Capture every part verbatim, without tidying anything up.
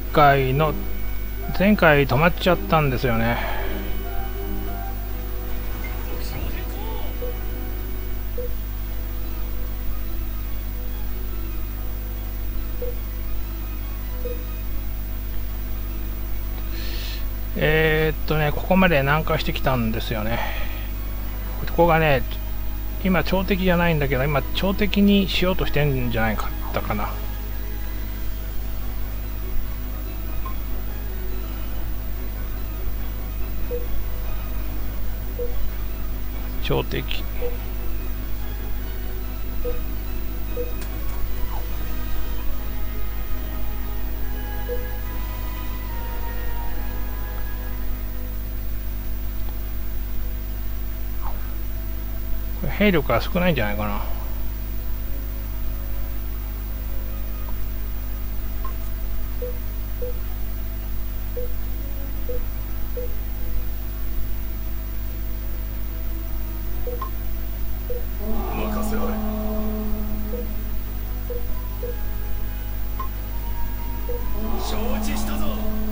回の前回止まっちゃったんですよね。えー、っとねここまで南下してきたんですよね。ここがね今朝敵じゃないんだけど、今朝敵にしようとしてんじゃないかったかな。朝敵これ兵力が少ないんじゃないかな。 任せられ。承知したぞ。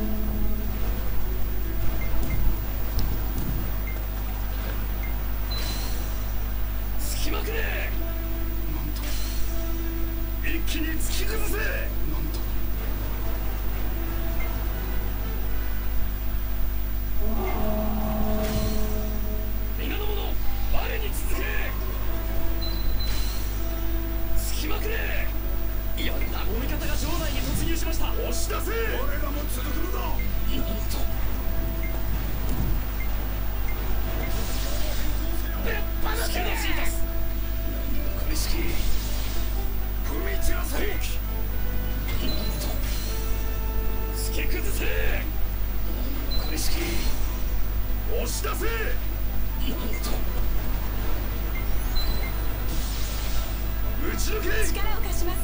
突きまくれ。なんと一気に突き崩せ。なんと皆の者我に続け。突きまくれ。やんだ。味方が城内に突入しました。押し出せ。我らも続くのだ。なんとべっぱなけ。突き出しいたす。これしき踏み散らせ。なんと突き崩せ。これしき押し出せ。なんと打ち抜け。 力を貸します。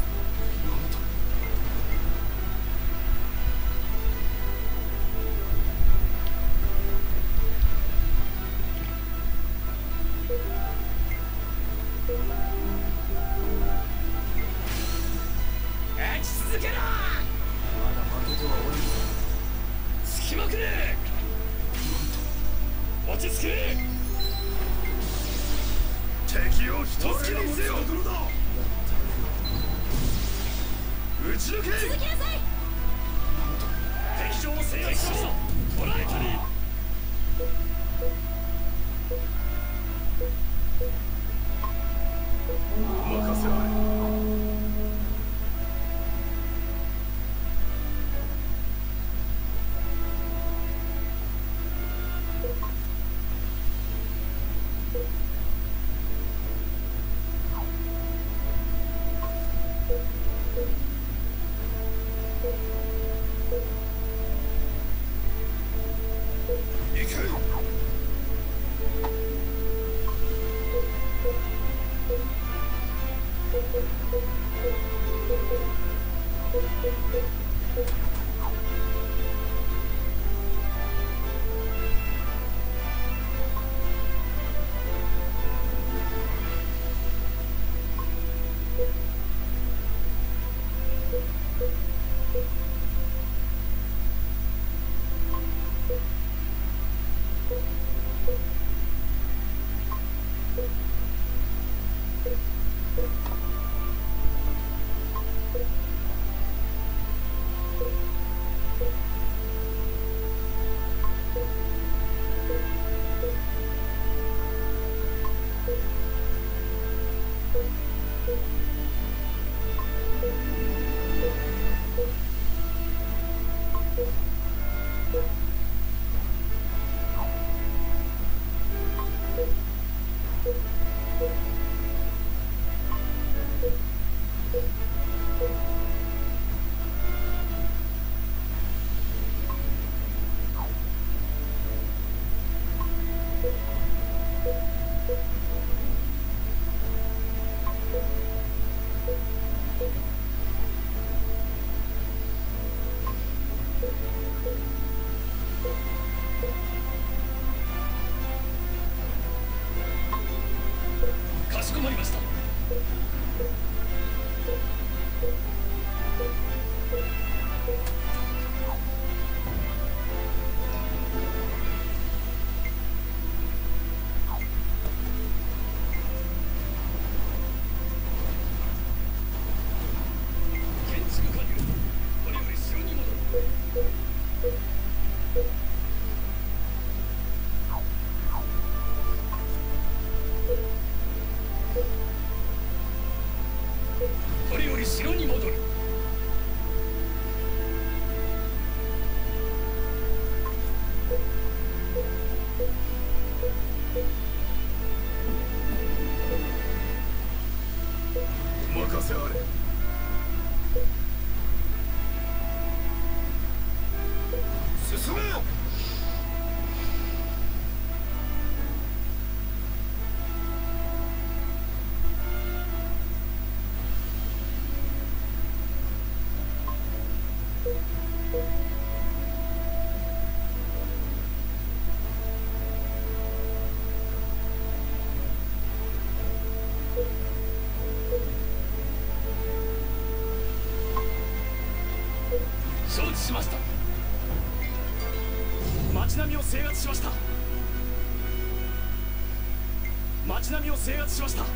打ち続けろ。まだ負けてはおらんぞ。突きまくれ。落ち着け。敵を一突きにせよ。打ち抜け。 続きなさい。 敵将を制圧しました。捕らえたり。任せられ。行け。 進め。承知しました。町並みを制圧しました。町並みを制圧しました。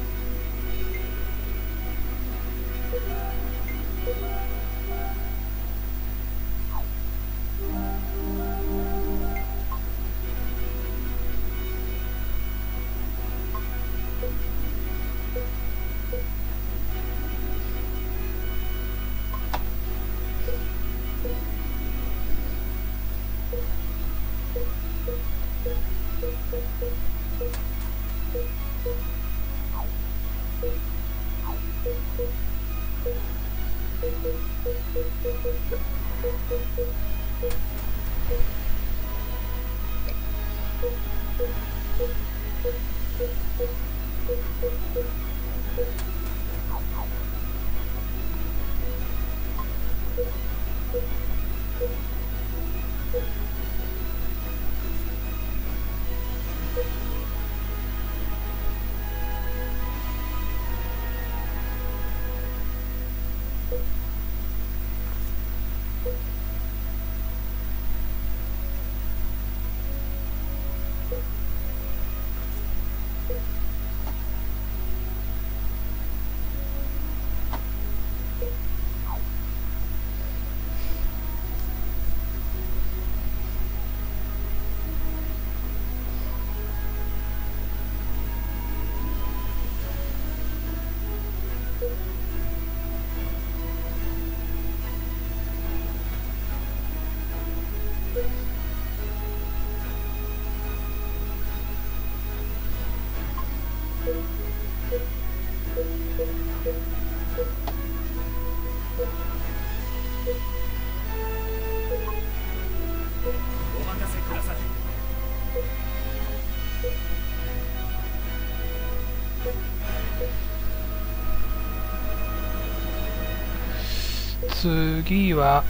次は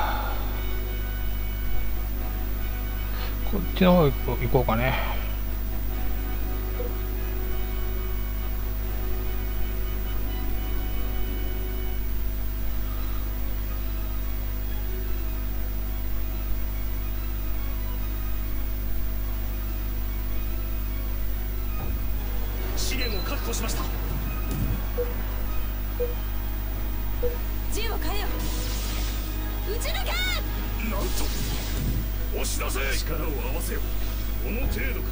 こっちの方行こう行こうかね。 資源を確保しました。 銃を変えよう。撃ち抜け。 なんと押し出せ。力を合わせよ。この程度か。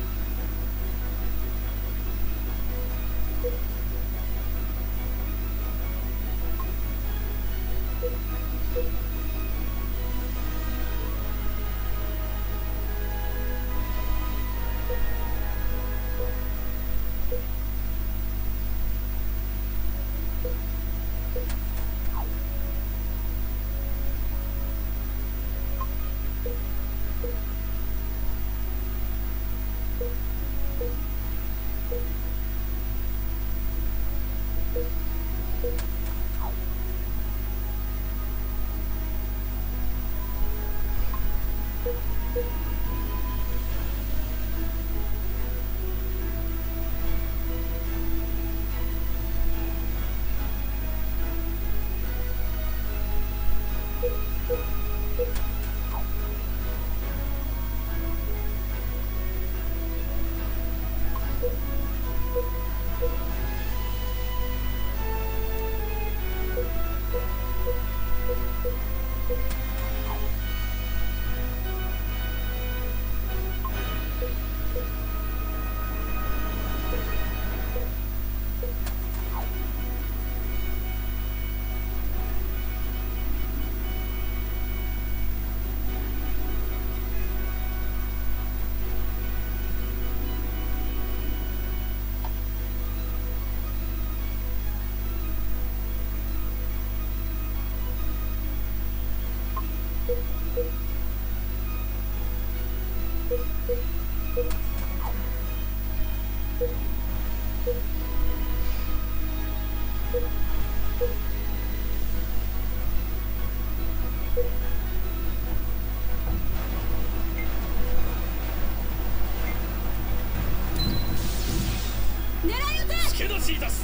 助出しいたす。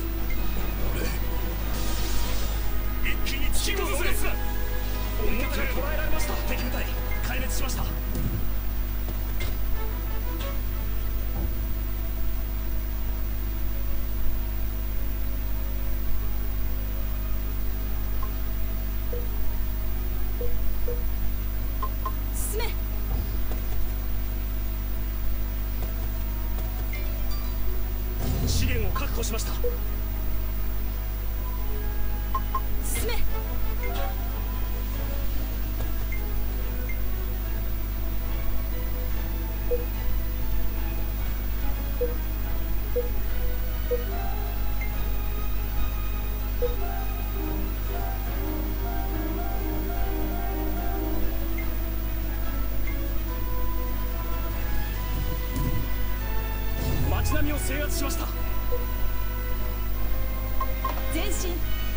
一気に突き落とせ。味方が捉えられました。敵部隊壊滅しました。 進め。 資源を確保しました。 進め。 街並みを制圧しました。 前進。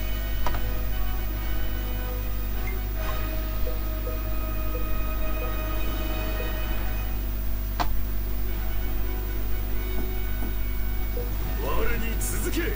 我に続け。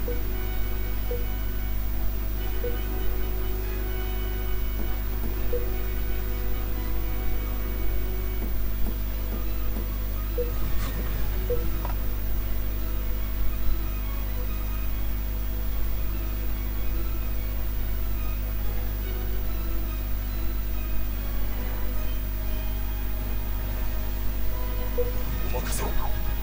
お任せを。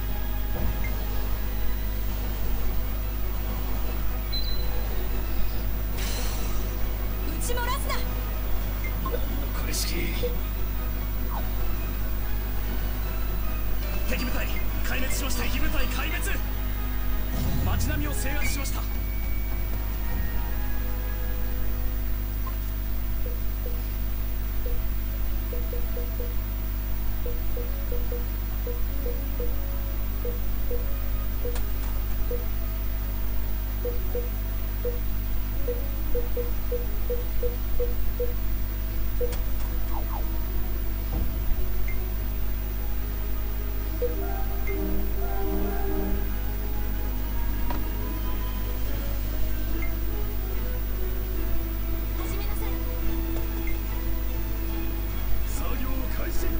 打ち漏らすな。 何のこれしき。敵部隊壊滅しました。敵部隊壊滅。街並みを制圧しました。 始めなさい。 作業開始。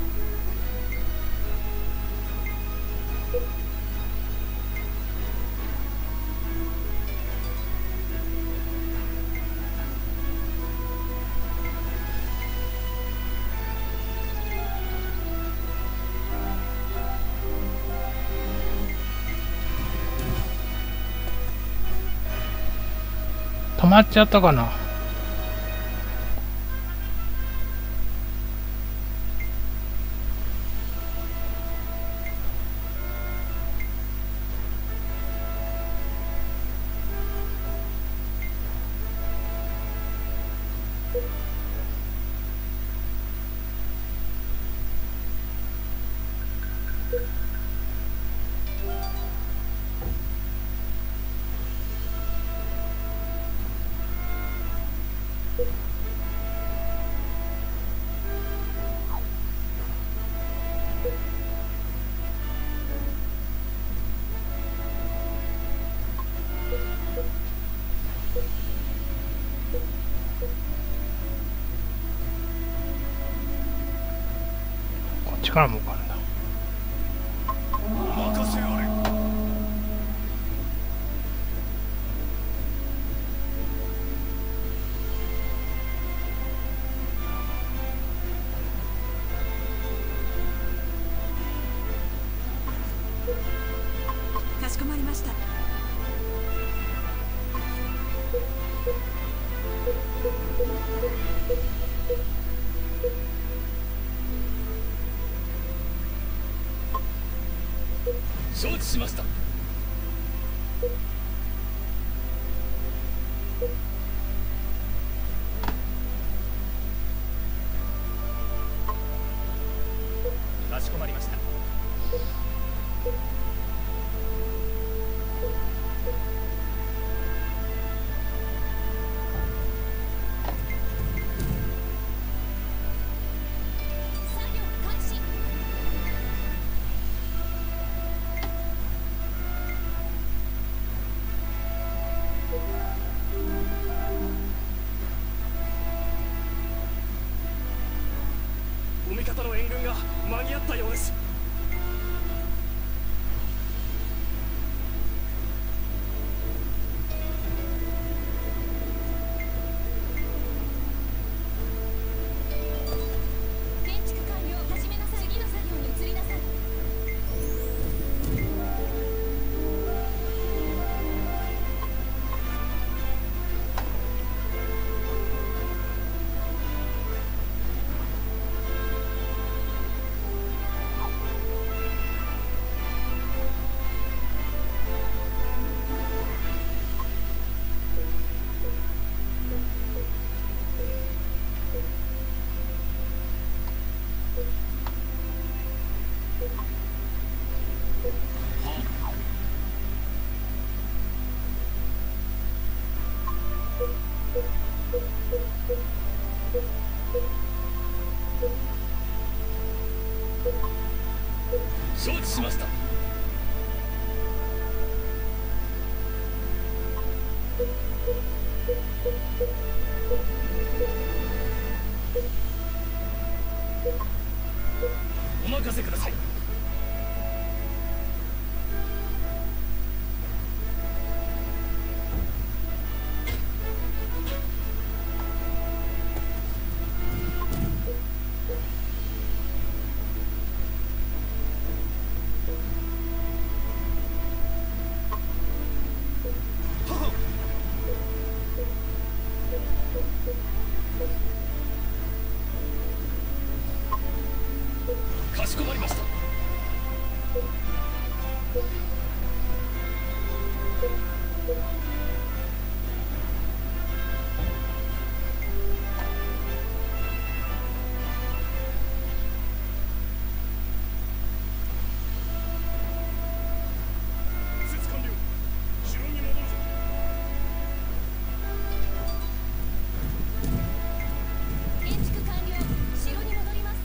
止まっちゃったかな。こっちから向かうんだ。 任せあれ。 かしこまりました。 承知しました。かしこまりました。 方の援軍が間に合ったようです。 建築完了。始めなさい。次の作業に移りなさい。 承知しました。お任せください。かしこまりました。施設完了。城に戻るぞ。 建築完了。城に戻ります。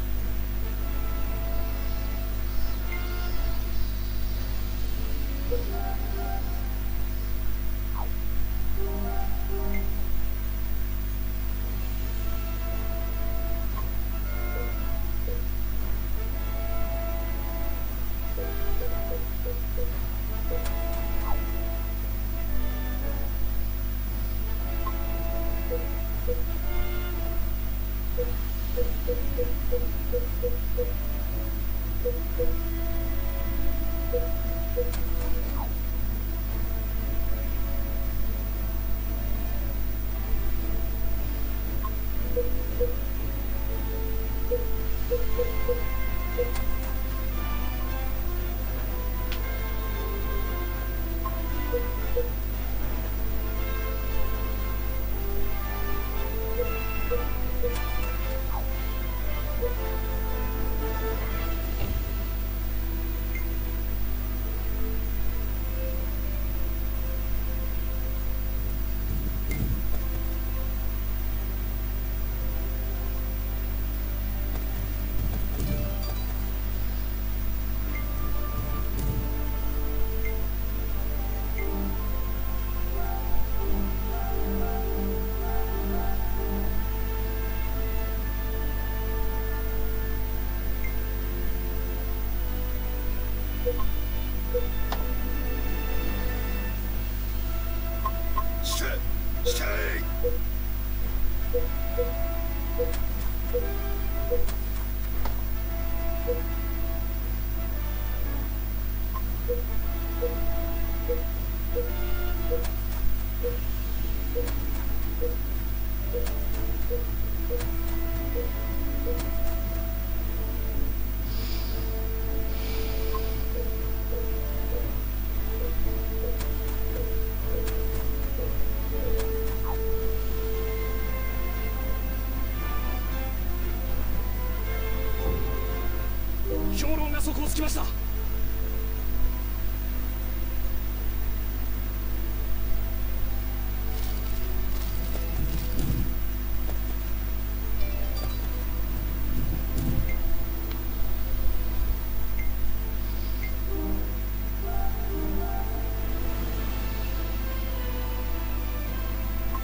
兵糧が底をつきました。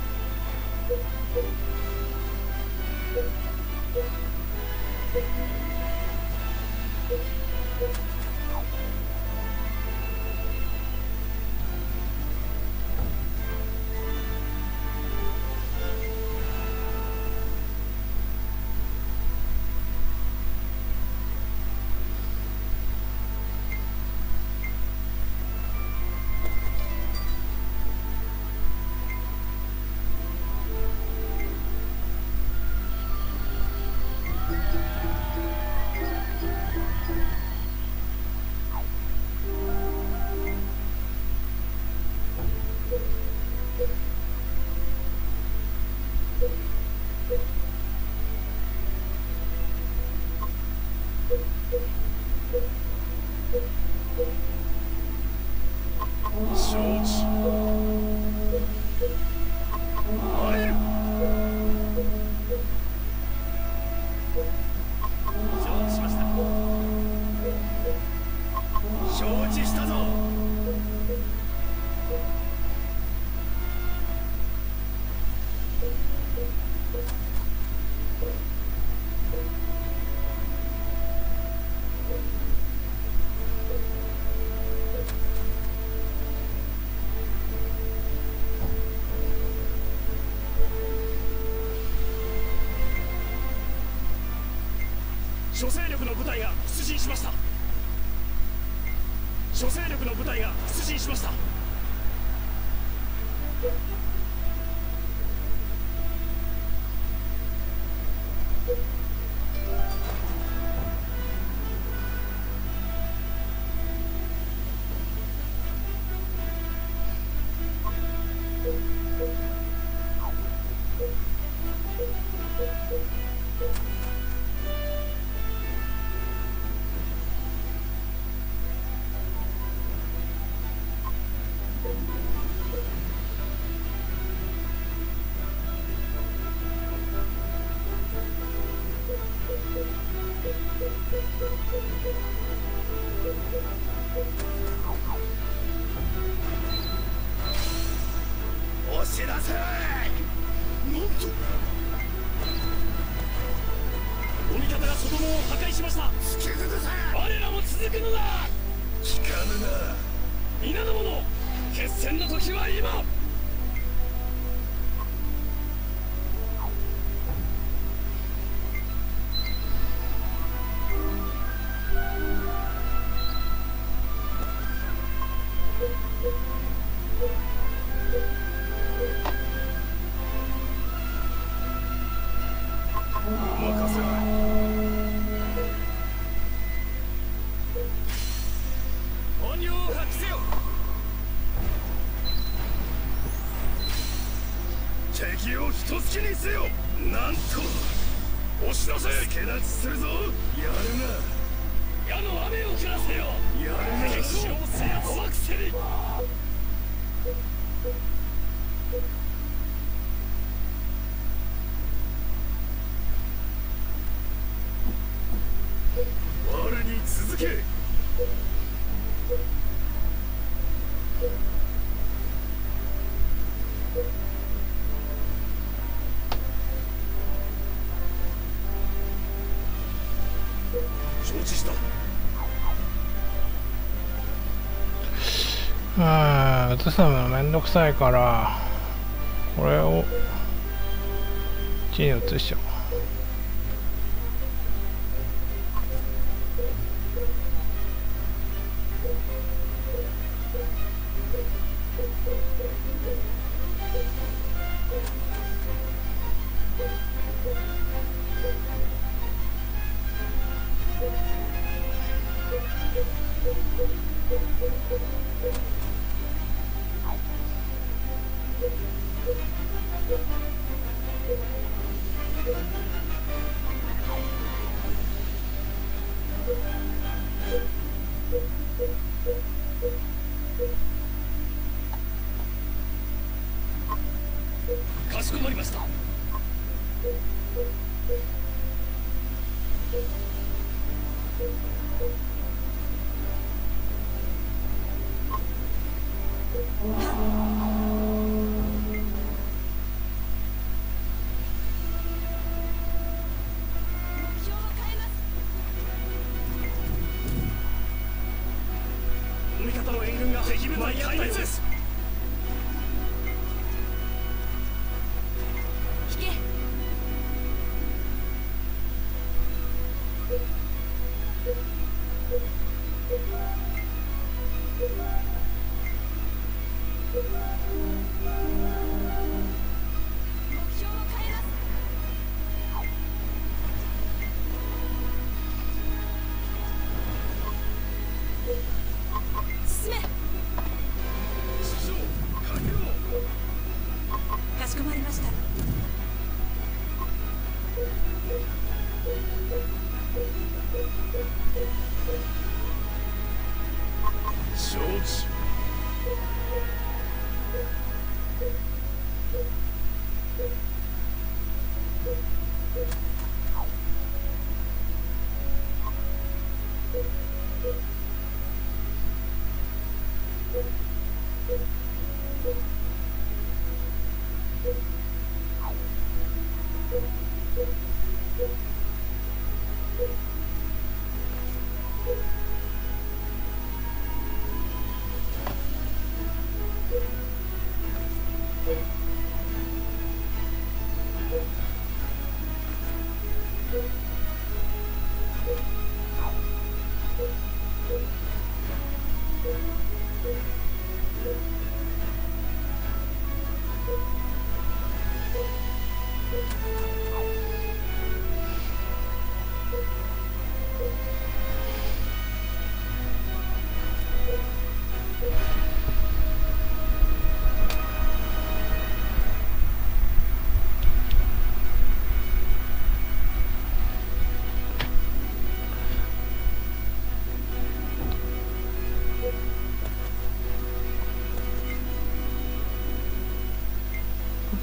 Thank you. 諸勢力の部隊が出陣しました。諸勢力の部隊が出陣しました。押し出せ。なんとお味方が外門を破壊しました。突き崩せ。我らも続くのだ。聞かぬな。皆の者、決戦の時は今。敵を一突きにせよ。なんと押し出せ。けなちするぞ。やるな。矢の雨を降らせよ。やるな。敵城を制圧。飛ばくせに。我に続け。承知した。 ああ、移すのめんどくさいからこれをこっちに移しちゃおう。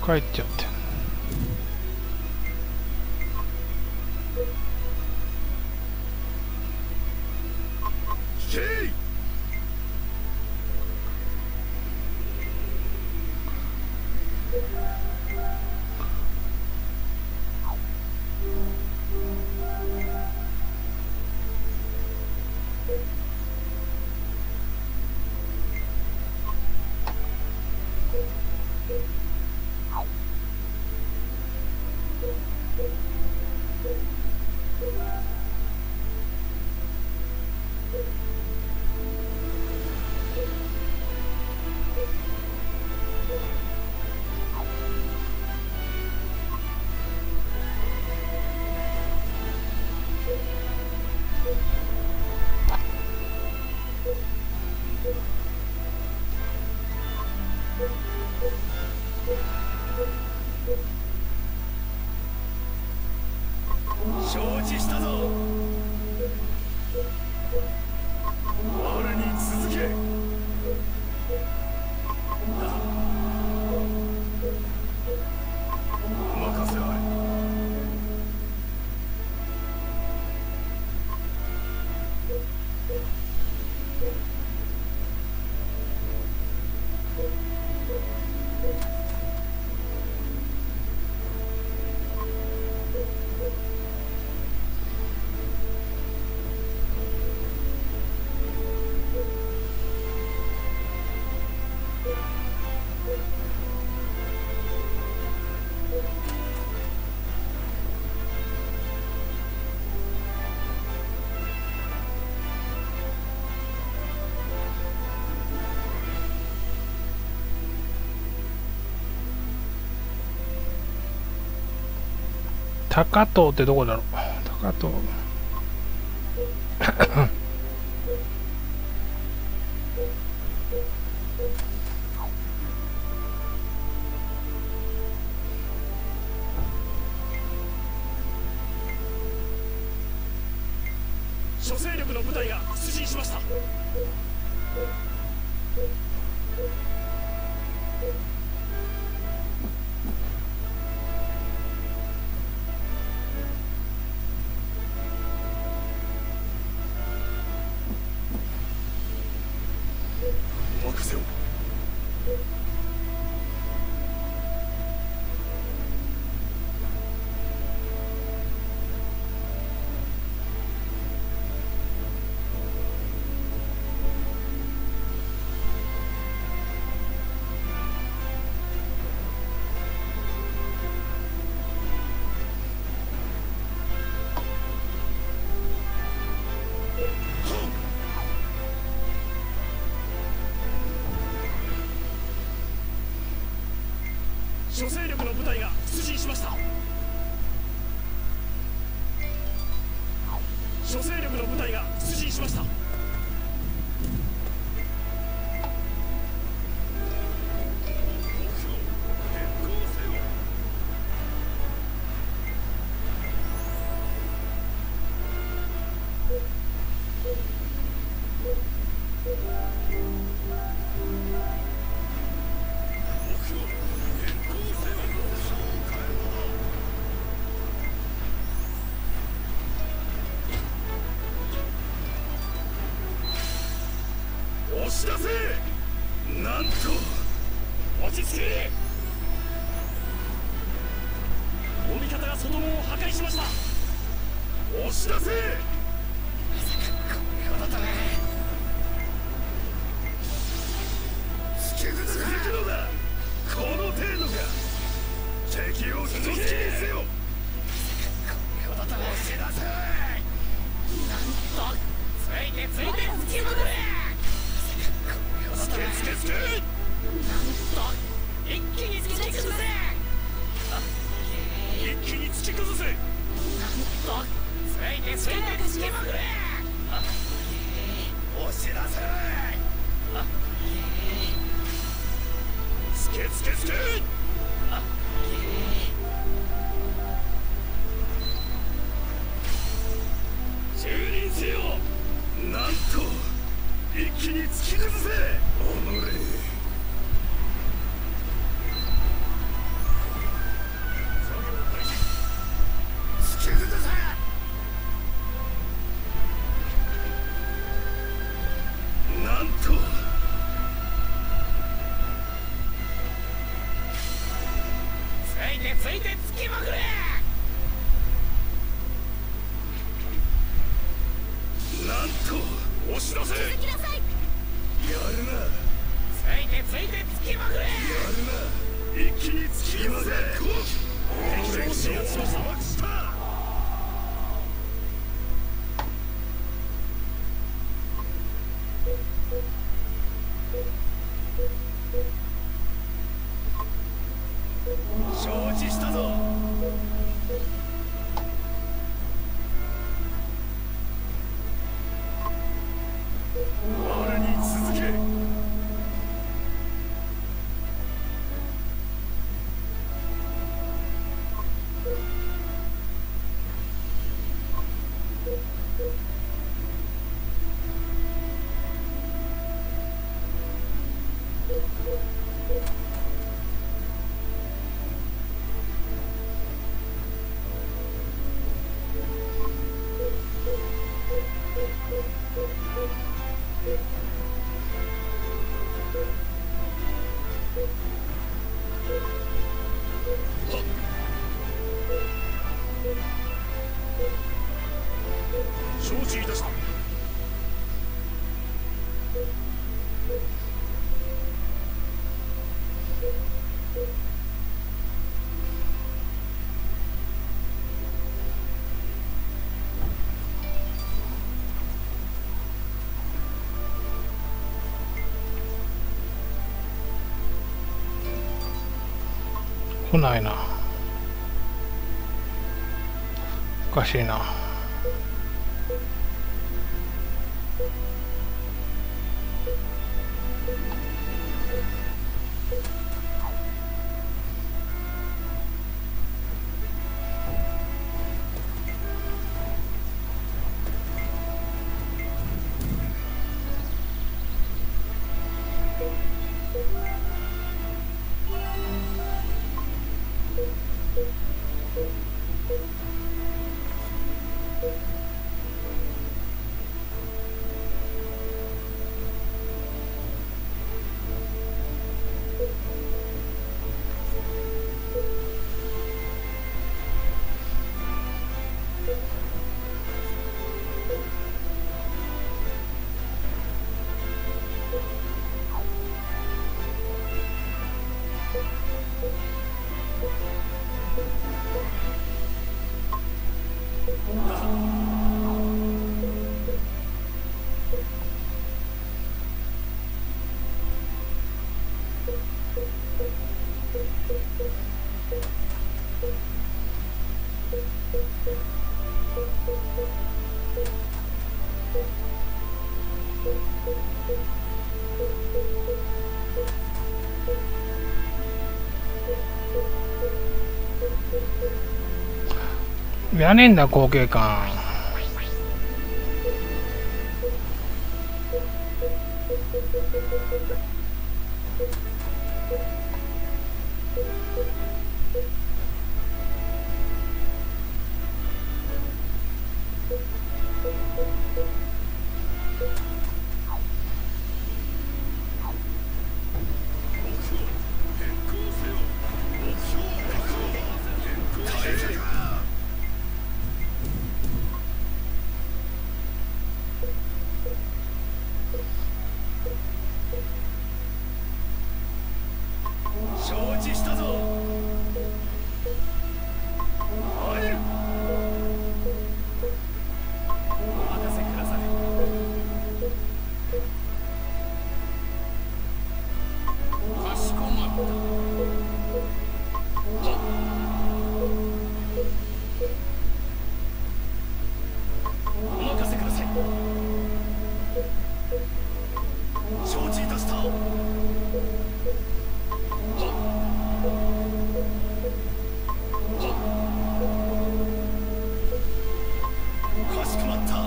帰っちゃって。 承知したぞ。我に続け。任せあれ。 高遠ってどこだろう。高遠諸勢力の部隊が出陣しました。任せよ。諸勢力の部隊が出陣しました。諸勢力の部隊が出陣しました。押し出せ。なんと落ち着け。お味方が外門を破壊しました。押し出せ。まさかこれほどとね。突き崩すのだ。この程度か。敵を一つきにせよ。まさかこれほどとね。押し出せ。なんとついてついて突き戻れ。つけつけつけ。なんと一気に突き崩せ。一気に突き崩せ。なんとついてついて突きまくれ。押し出せ。つけつけつけ。蹂躙せよ。なんと一気に突き崩せ。おのれ。 押し出せ。 続きなさい。 やるな。 ついてついてつきまくれ。 やるな。一気に突きまぜ。敵将士を砂漠した。承知したぞ。我に続け。承知いたした。 来ないな。おかしいな。やねえんだ後継感。 承知したぞ。入る。お任せください。 かしこまった。 お任せください。承知いたした。かしこまった。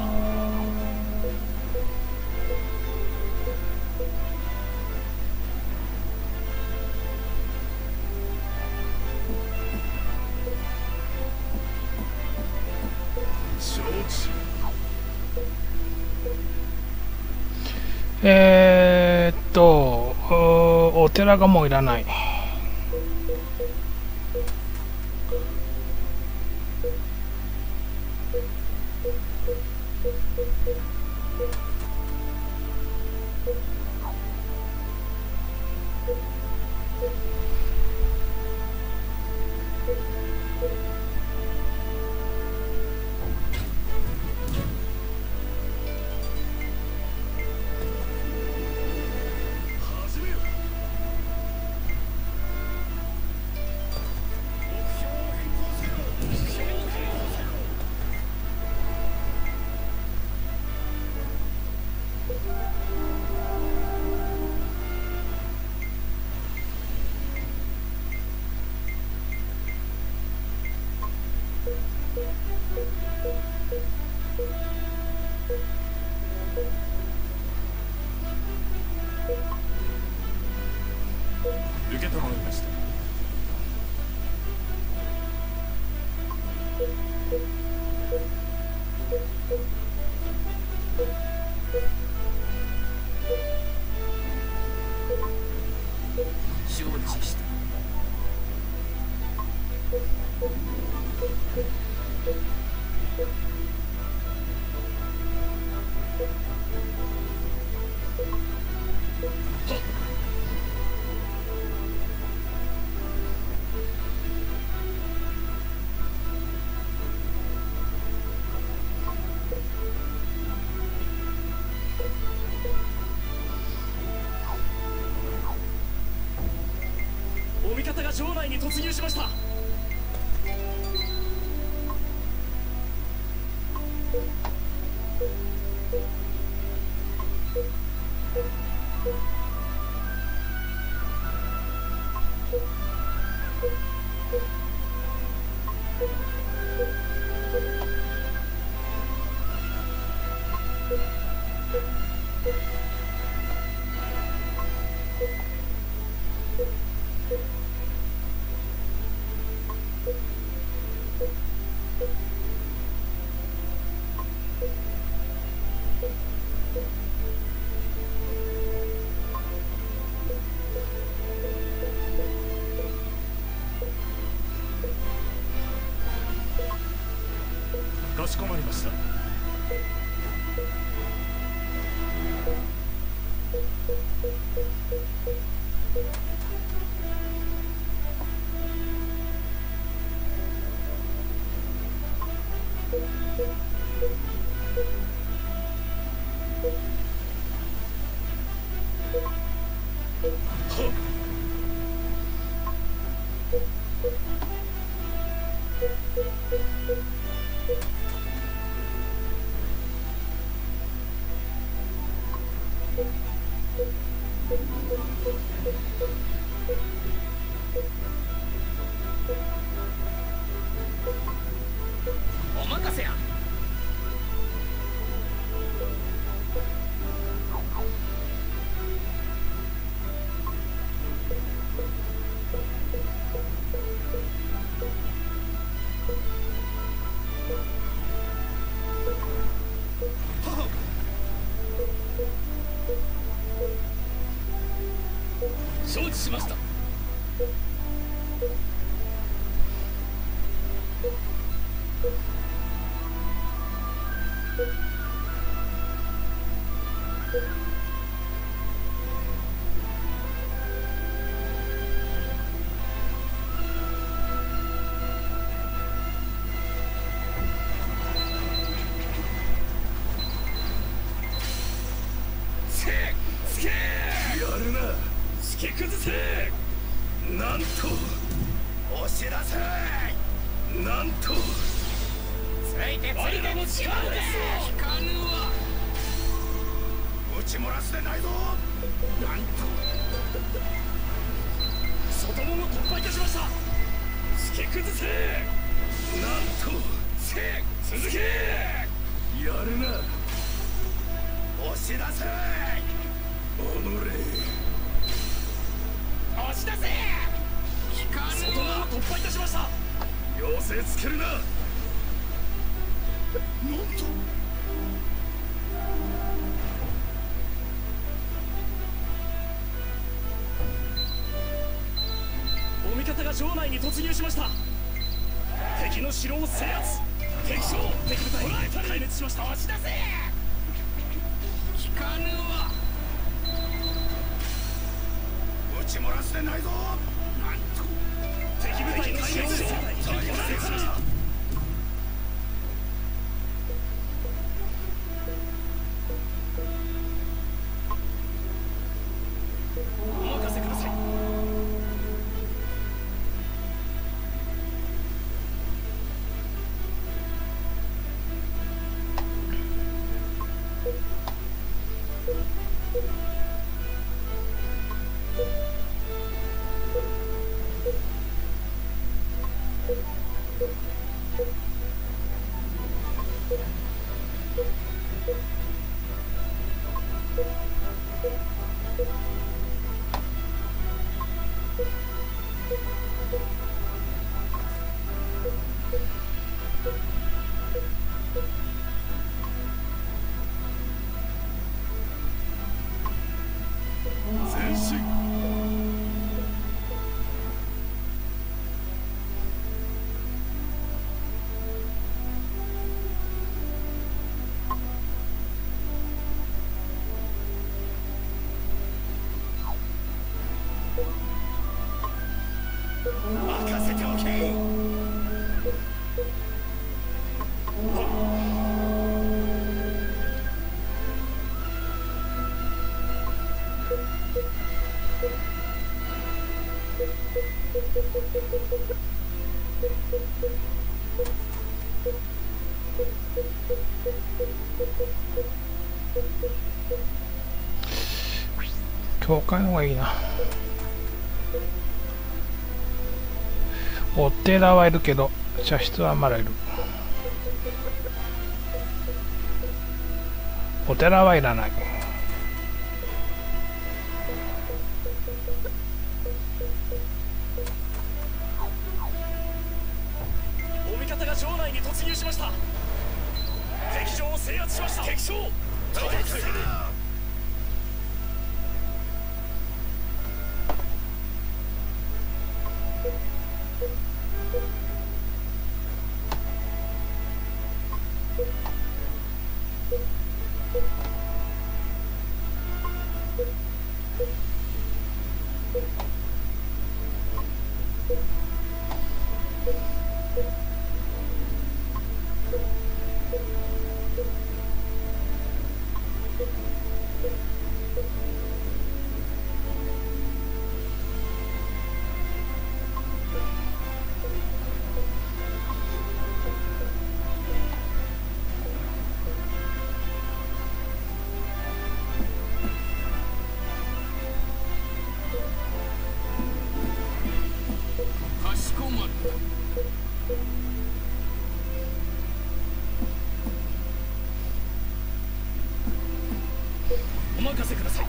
承知。 えー、っとお寺がもういらない。 受け取られました。 承知した。 お味方が城内に突入しました。かしこまりました。 お任せや。承知しました。つけつけやるな。突き崩せ。なんと押し出せ。なんとついてついて我らの力です。引かぬわ。撃ち漏らすでないぞ。なんと外門を突破いたしました。突き崩せ。なんとつけ続けやるな。押し出せ。おのれ押し出せ。外門を突破いたしました。妖精つけるな。なんとお味方が城内に突入しました。敵の城を制圧。敵将敵部隊壊滅しました。押し出せ。引かぬわ。 ち漏らしてないぞ。なんと敵部隊の支援を大切に。お任せください。前進。任せておけ。 教会の方がいいな。お寺はいるけど茶室はまだいる。お寺はいらない。 お味方が城内に突入しました。敵城を制圧しました。敵将大変だ。お任せください。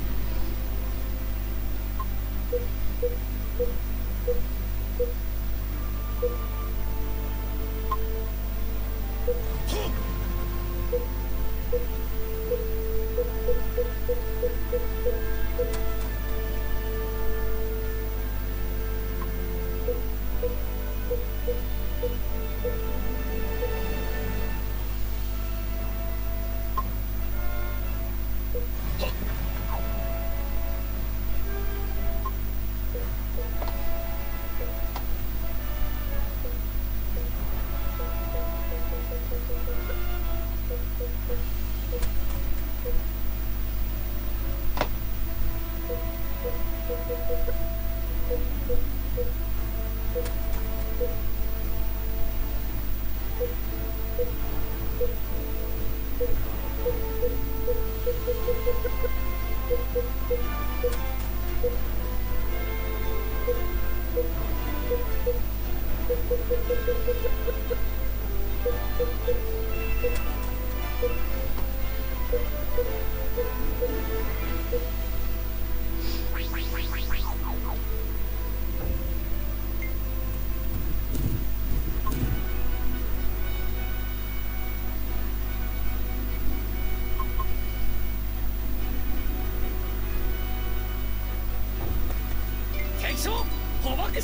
敵将捕獲した。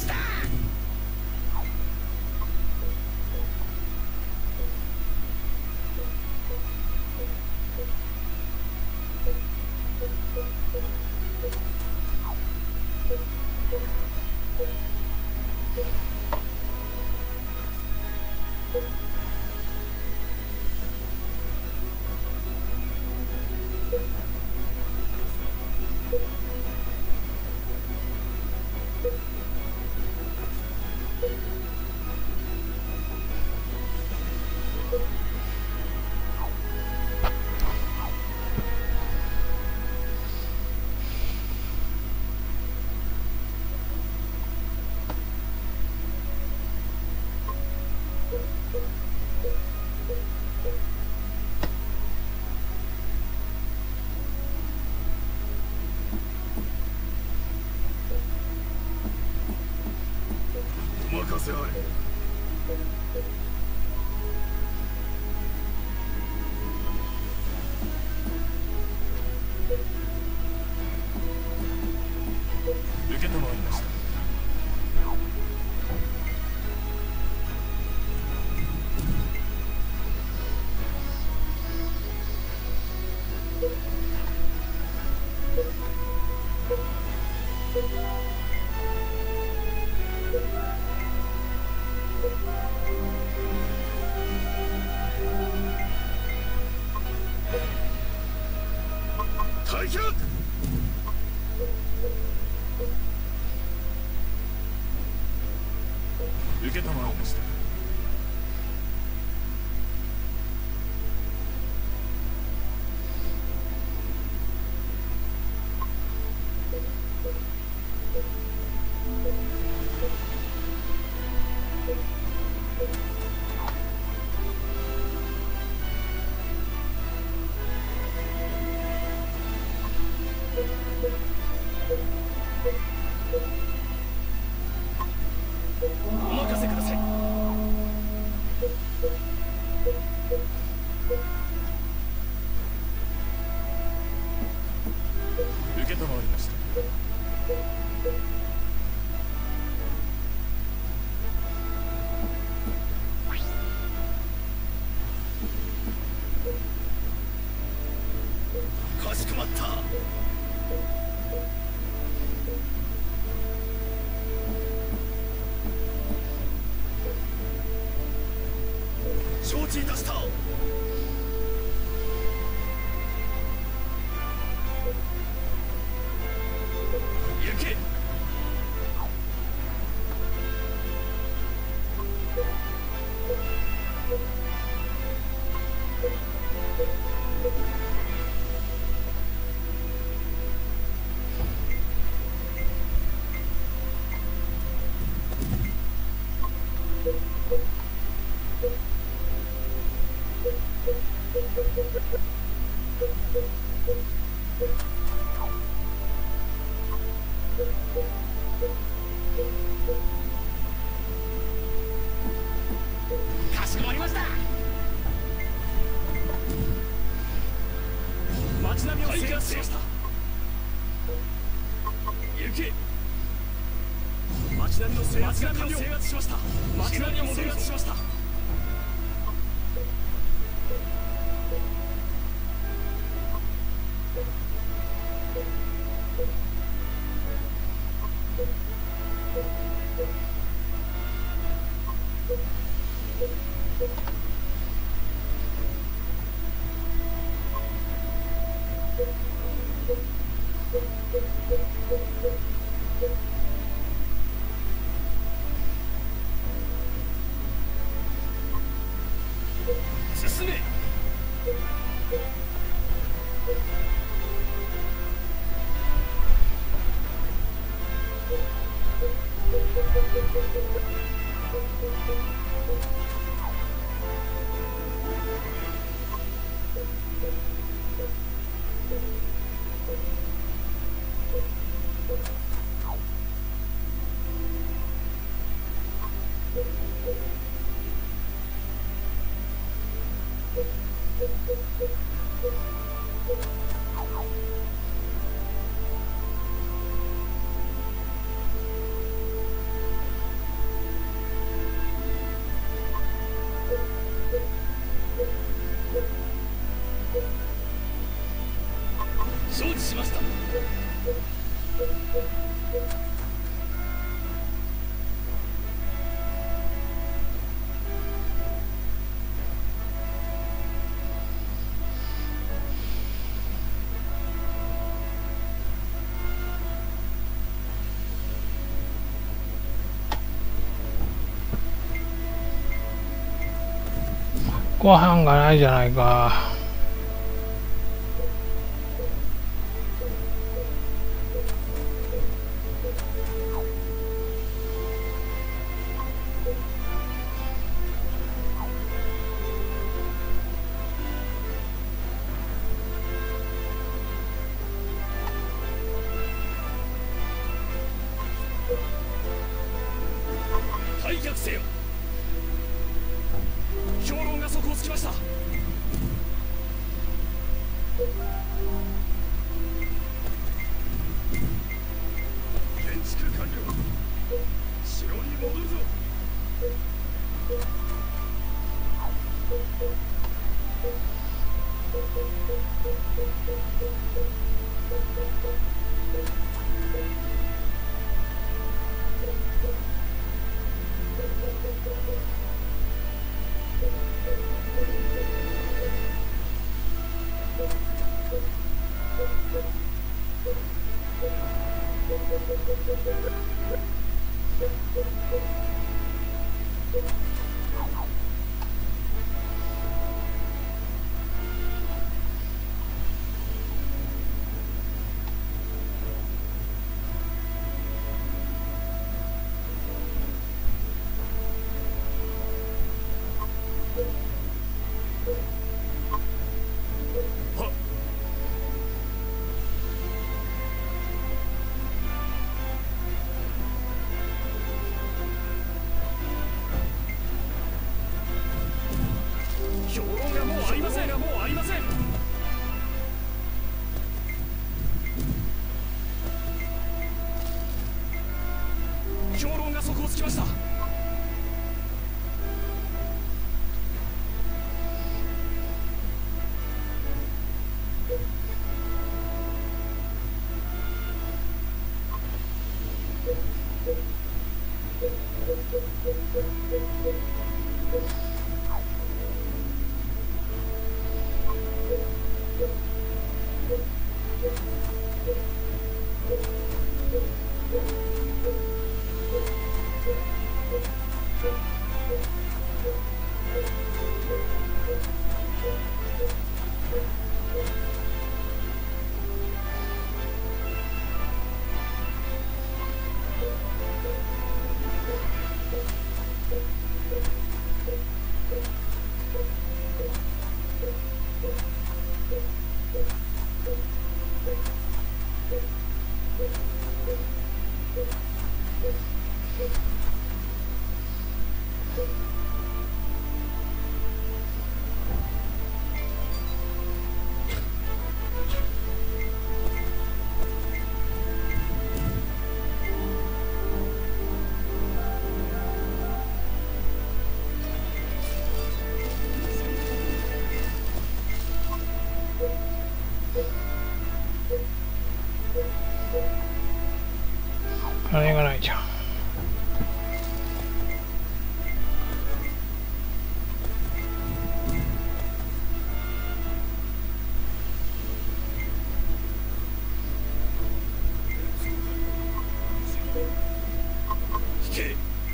退却。受けたまわりました。お任せください。受けたまわりました。かしこまった。承知いたした。行け。かしこまりました。街並みを制圧しました。行け。街並みの制圧が完了。街並みを制圧しました。街並みを制圧しました。進め。承知しました。 ご飯がないじゃないか。 退却せよ。兵糧が底をつきました。建築完了。城に戻るぞ。 評論がもうありません。もうありません。評論が底をつきました。 金がないじゃん。 引け。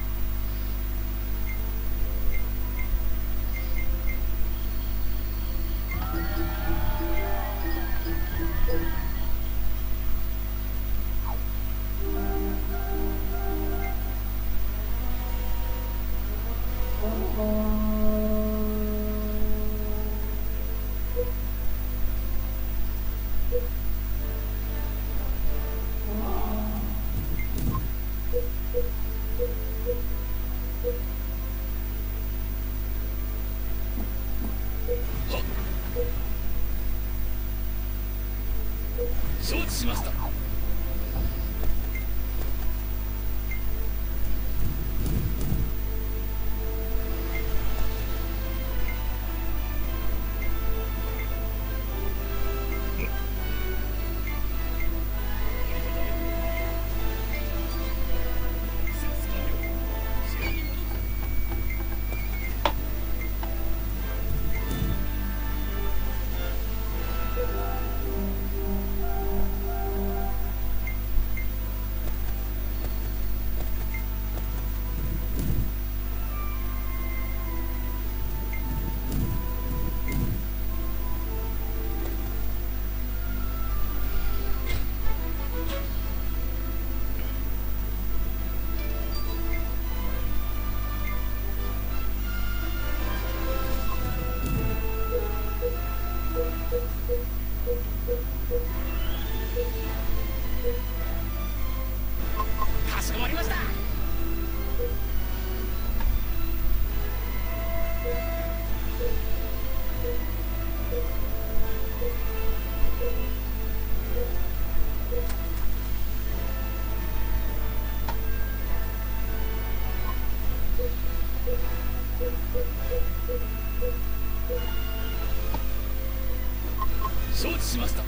承知しました。かしこまりました。承知しました。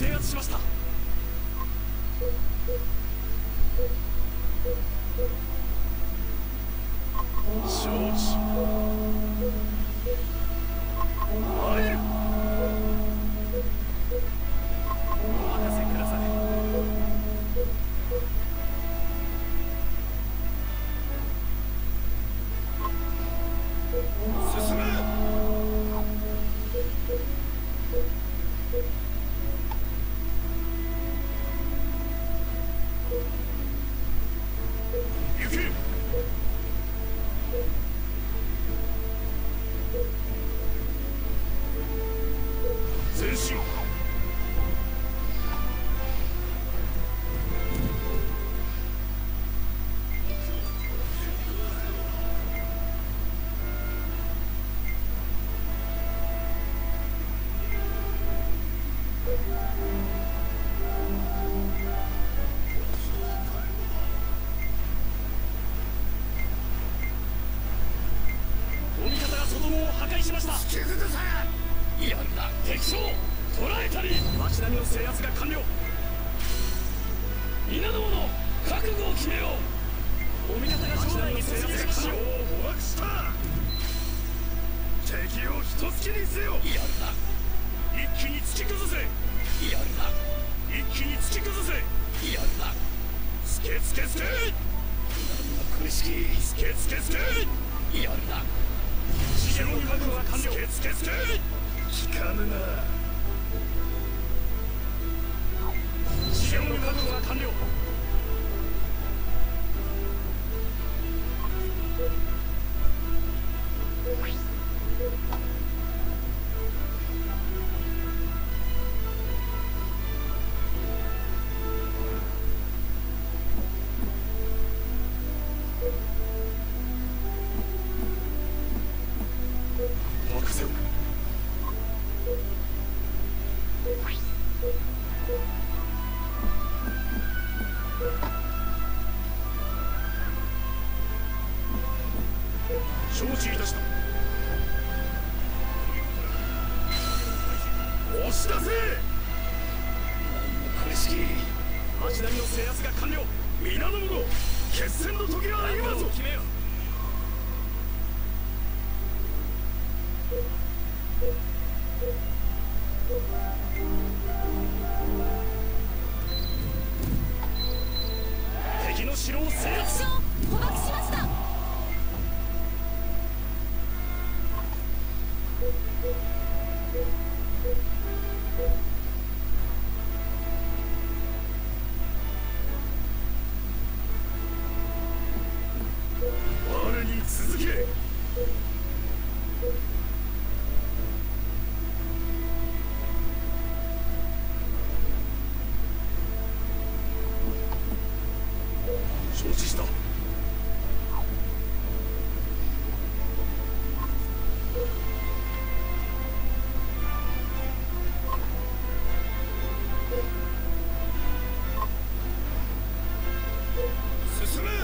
制圧しました。承知。参る。お任せください。進め。行け。前進。お味方が外門を破壊しました。 突き崩せ。 やるな。敵将捕らえたり。町並みの制圧が完了。皆の者覚悟を決めよう。お味方が町内に制圧が完了。 将を捕獲した。敵を一突きにせよ。 やるな。一気に突き崩せ。やるな。一気に突き崩せ。やるな。つけつけつけ。なんだこれしき。つけつけつけ。やるな。資源の確保が完了。つけつけつけ。 聞かぬな。 資源の確保が完了。任せろ。承知いたした。 押し出せ。 なんだこれしき。町並みの制圧が完了。 皆の者、決戦の時は今ぞ。 決めよう。敵の城を制圧。 敵将捕獲しました。 我に続け。 承知した。 進め。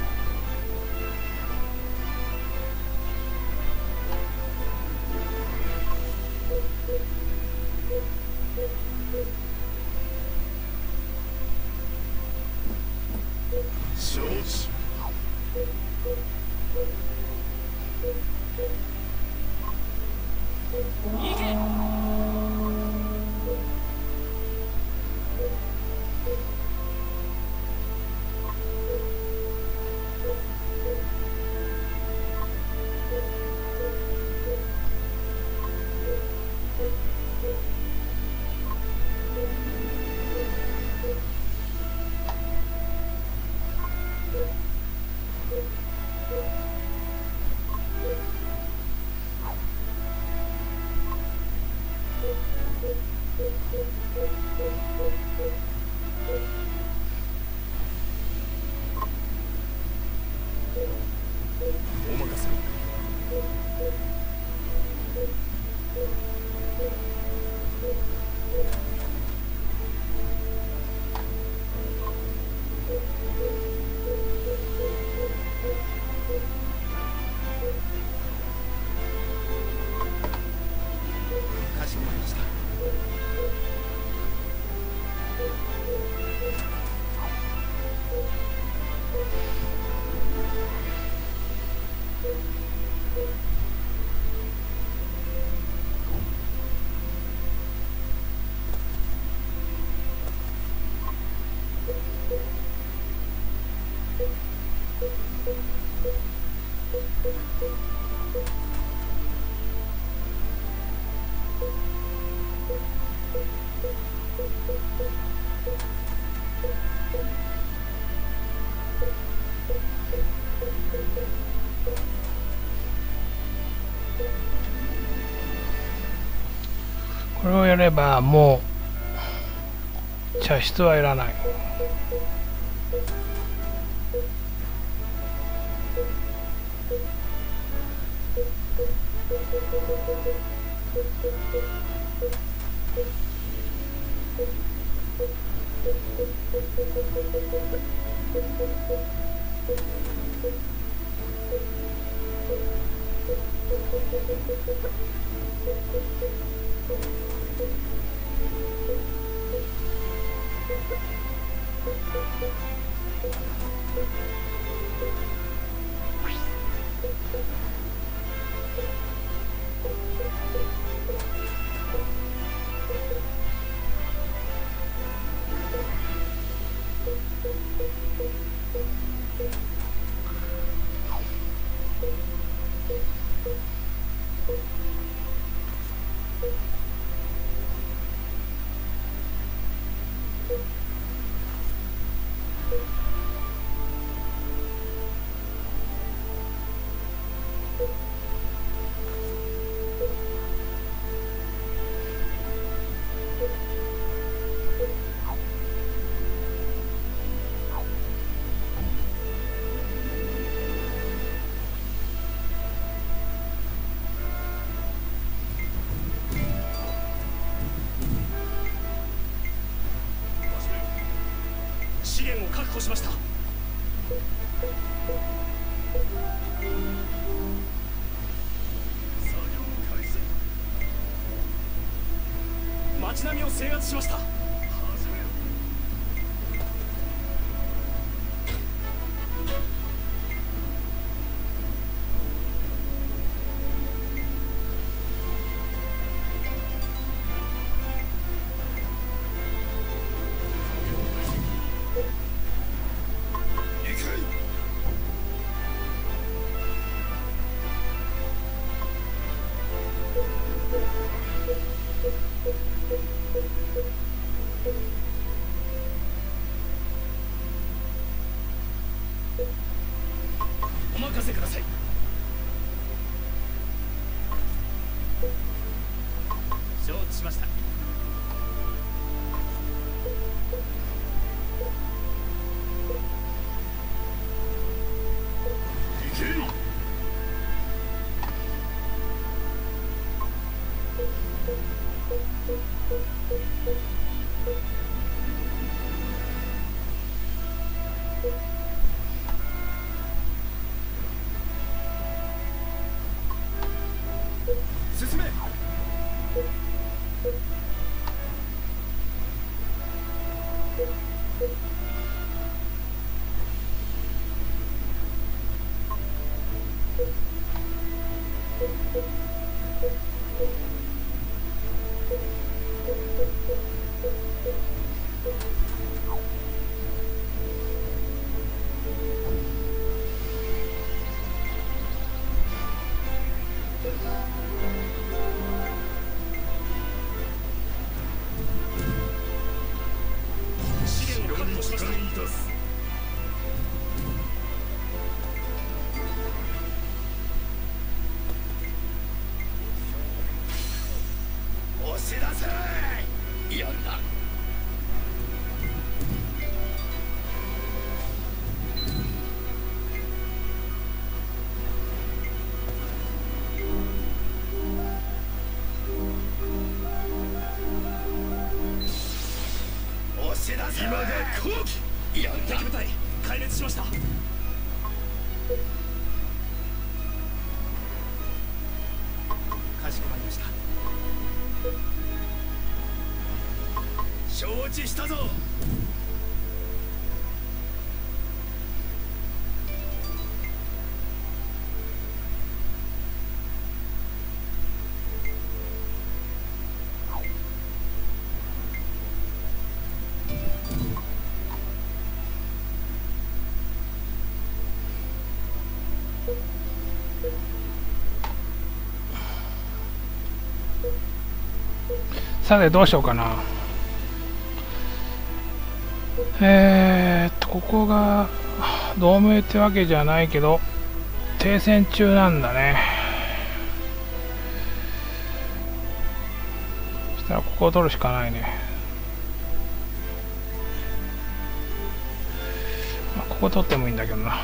承知。 行け。 これをやればもう茶室はいらない。 資源を確保しました。街並みを制圧しました。お任せください。承知しました。進め。押し出せ。やるな。押し出せ。今が後期。やるな。敵部隊壊滅しました。かしこまりました。承知したぞ。 さてどうしようかな。えー、っとここが同盟ってわけじゃないけど停戦中なんだね。そしたらここを取るしかないね。まあ、ここ取ってもいいんだけどな。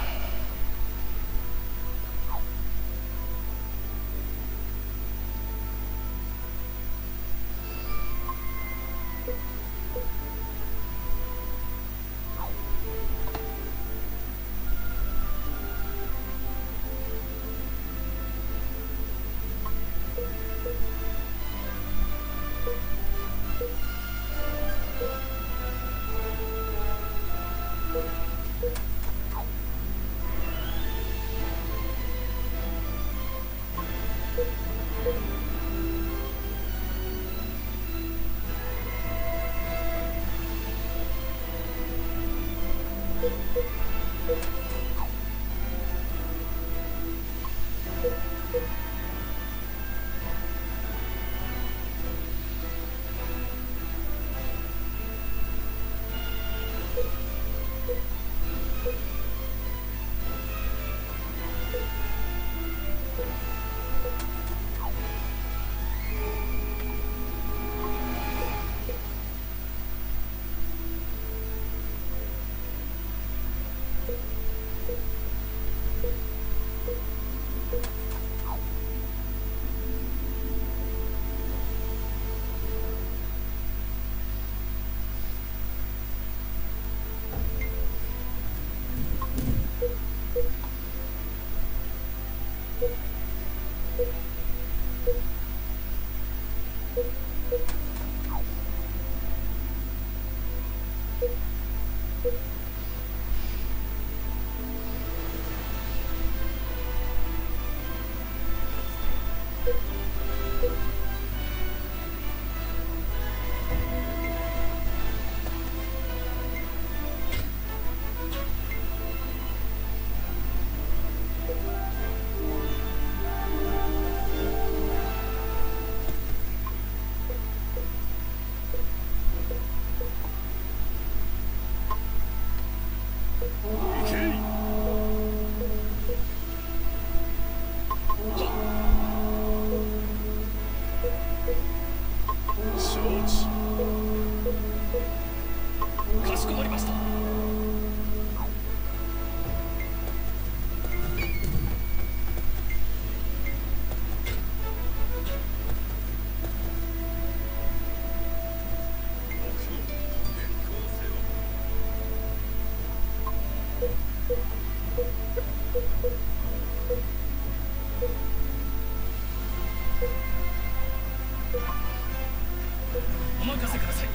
お任せください。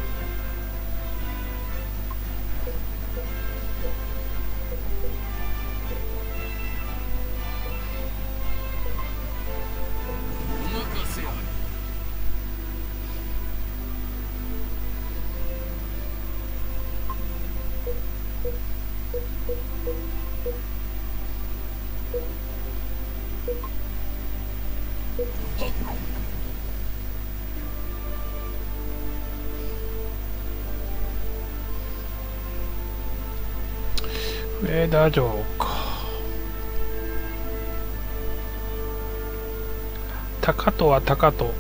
お任せあれ。 上田城か。高戸は高戸。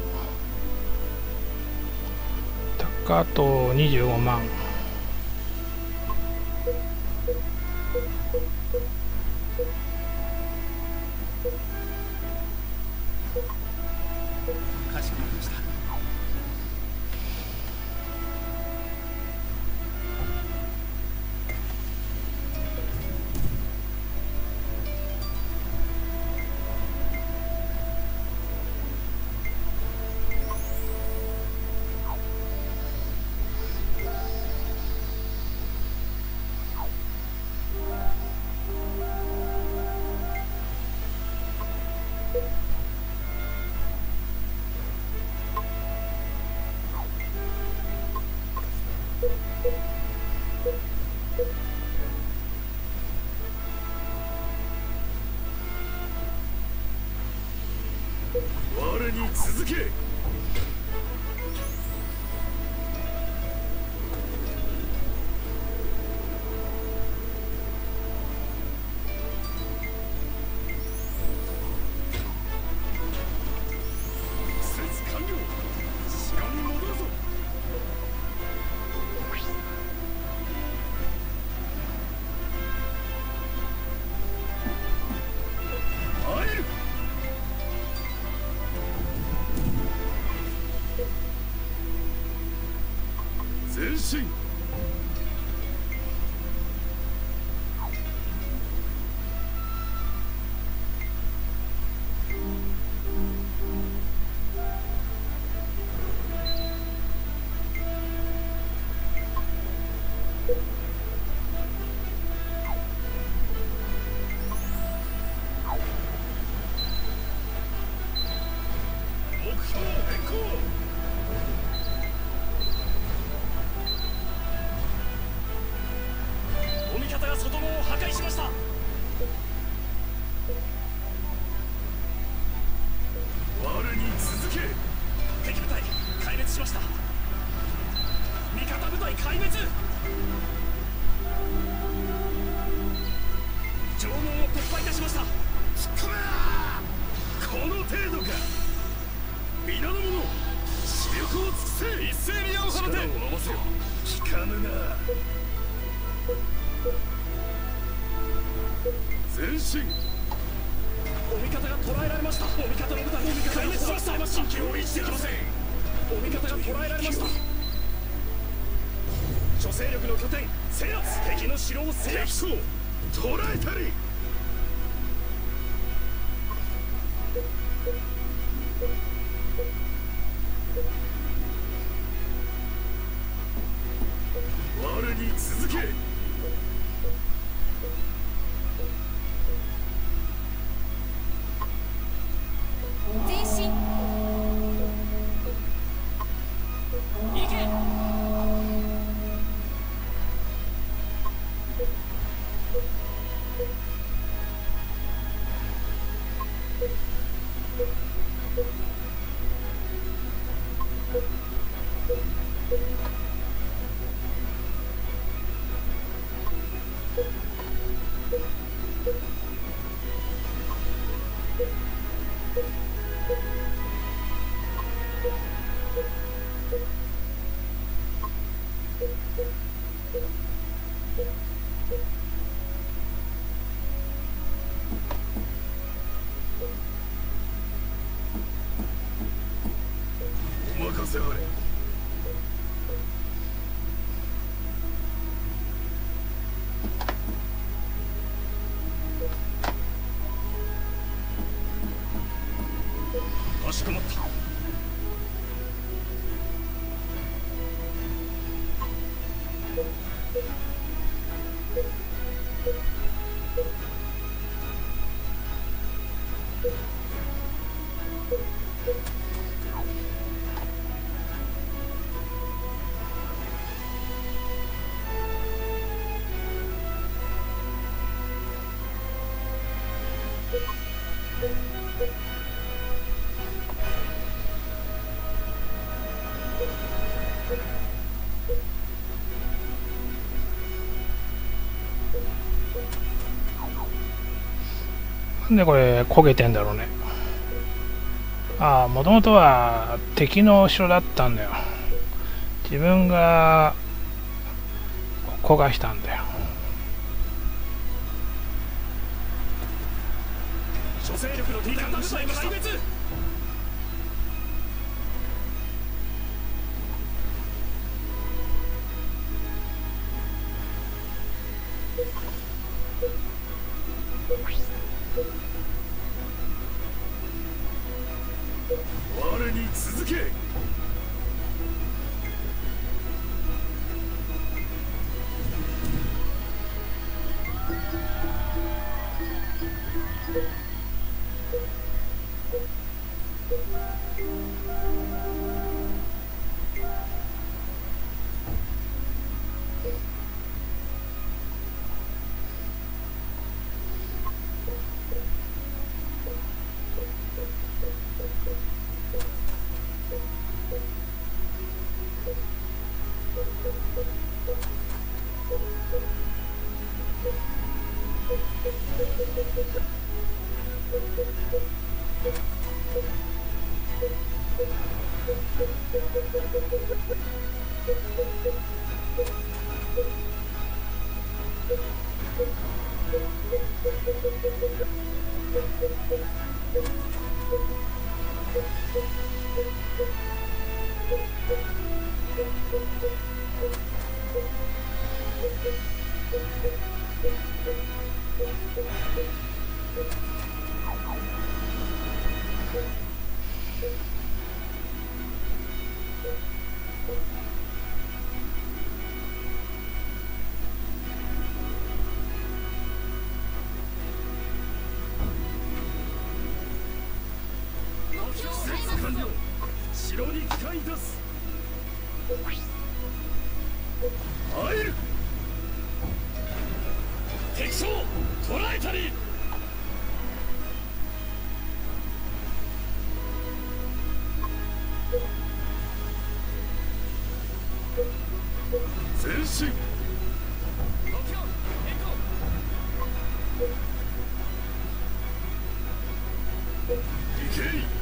高戸にじゅうごまん。 かしこまりました。 我に続け。 進。かしこまった。 なんでこれ焦げてんだろうね。ああ、もともとは敵の城だったんだよ。自分が焦がしたんだよ。 諸勢力の敵が部隊壊滅。我に続け。 完了。城に帰還いたす。入る。敵将捕らえたり。前進。目標変更。行けい。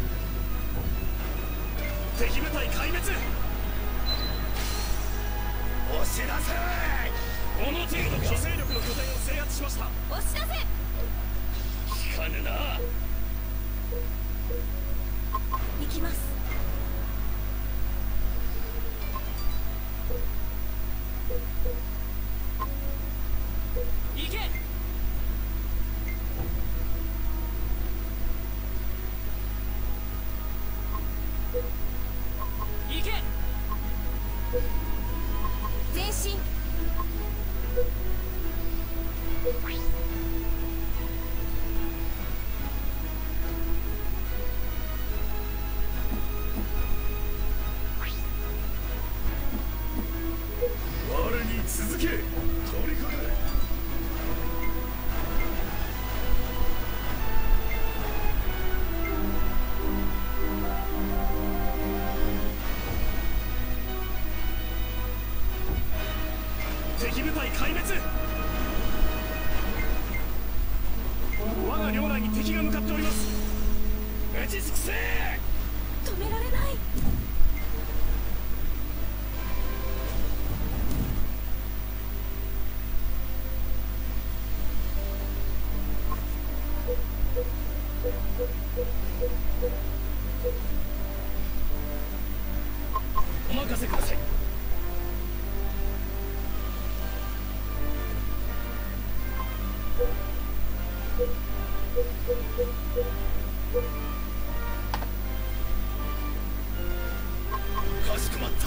敵部隊壊滅。押し出せ。この程度か。主勢力の拠点を制圧しました。 押し出せ。 聞かぬな。 行きます。 行け。行け。 前進。 我に続け。取り掛かれ。敵部隊壊滅。我が領内に敵が向かっております。打ち尽くせ。 止められない。 お任せください。かしこまった。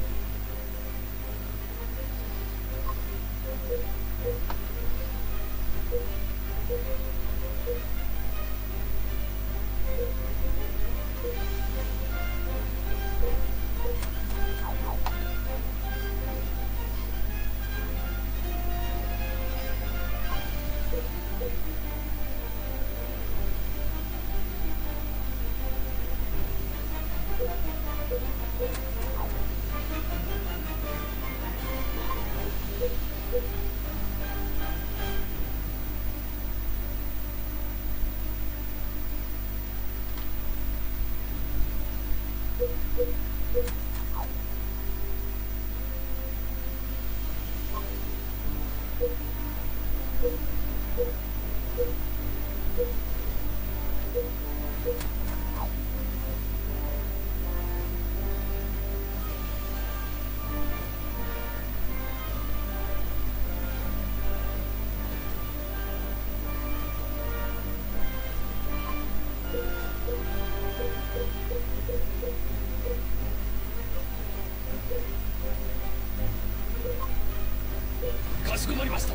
かしこまりました。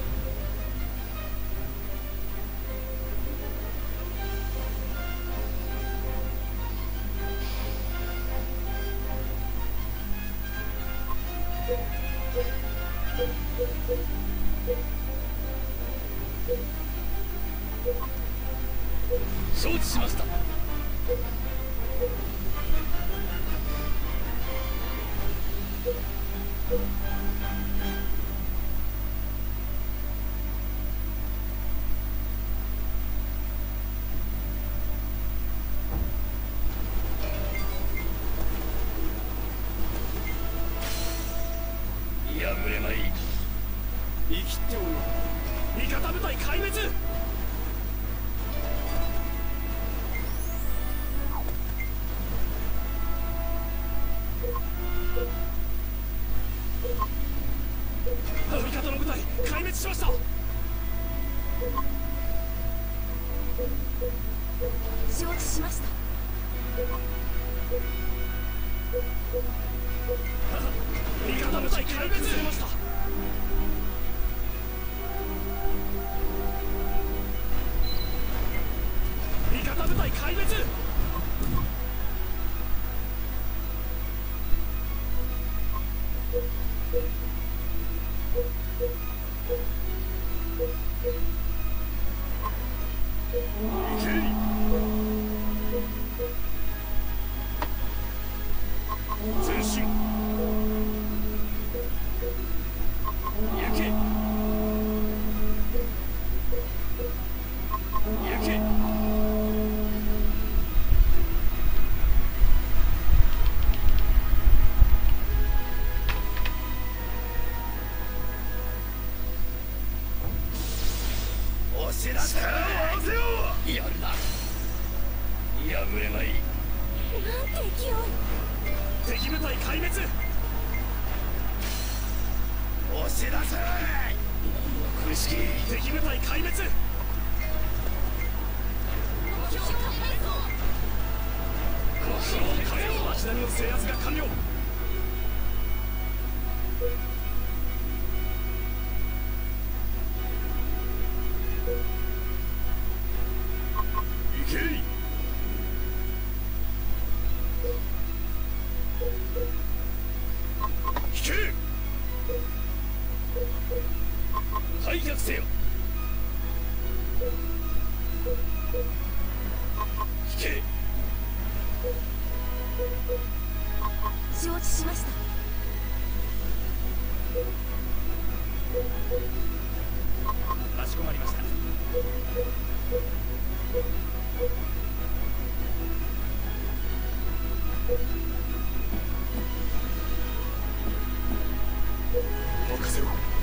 承知しました。破れまい。生きておる。味方部隊壊滅。味方の部隊壊滅しました。 承知しました。 味方部隊壊滅しました。味方部隊壊滅。前進。行け。行け。お知らせを合わせよう。やるな。破れまい。 なんて勢い。 敵部隊壊滅。お知らせ。苦しき敵部隊壊滅。町並みの制圧が完了。行けい。引け。退却せよ。引け。 承知しました。 かしこまりました。お任せを。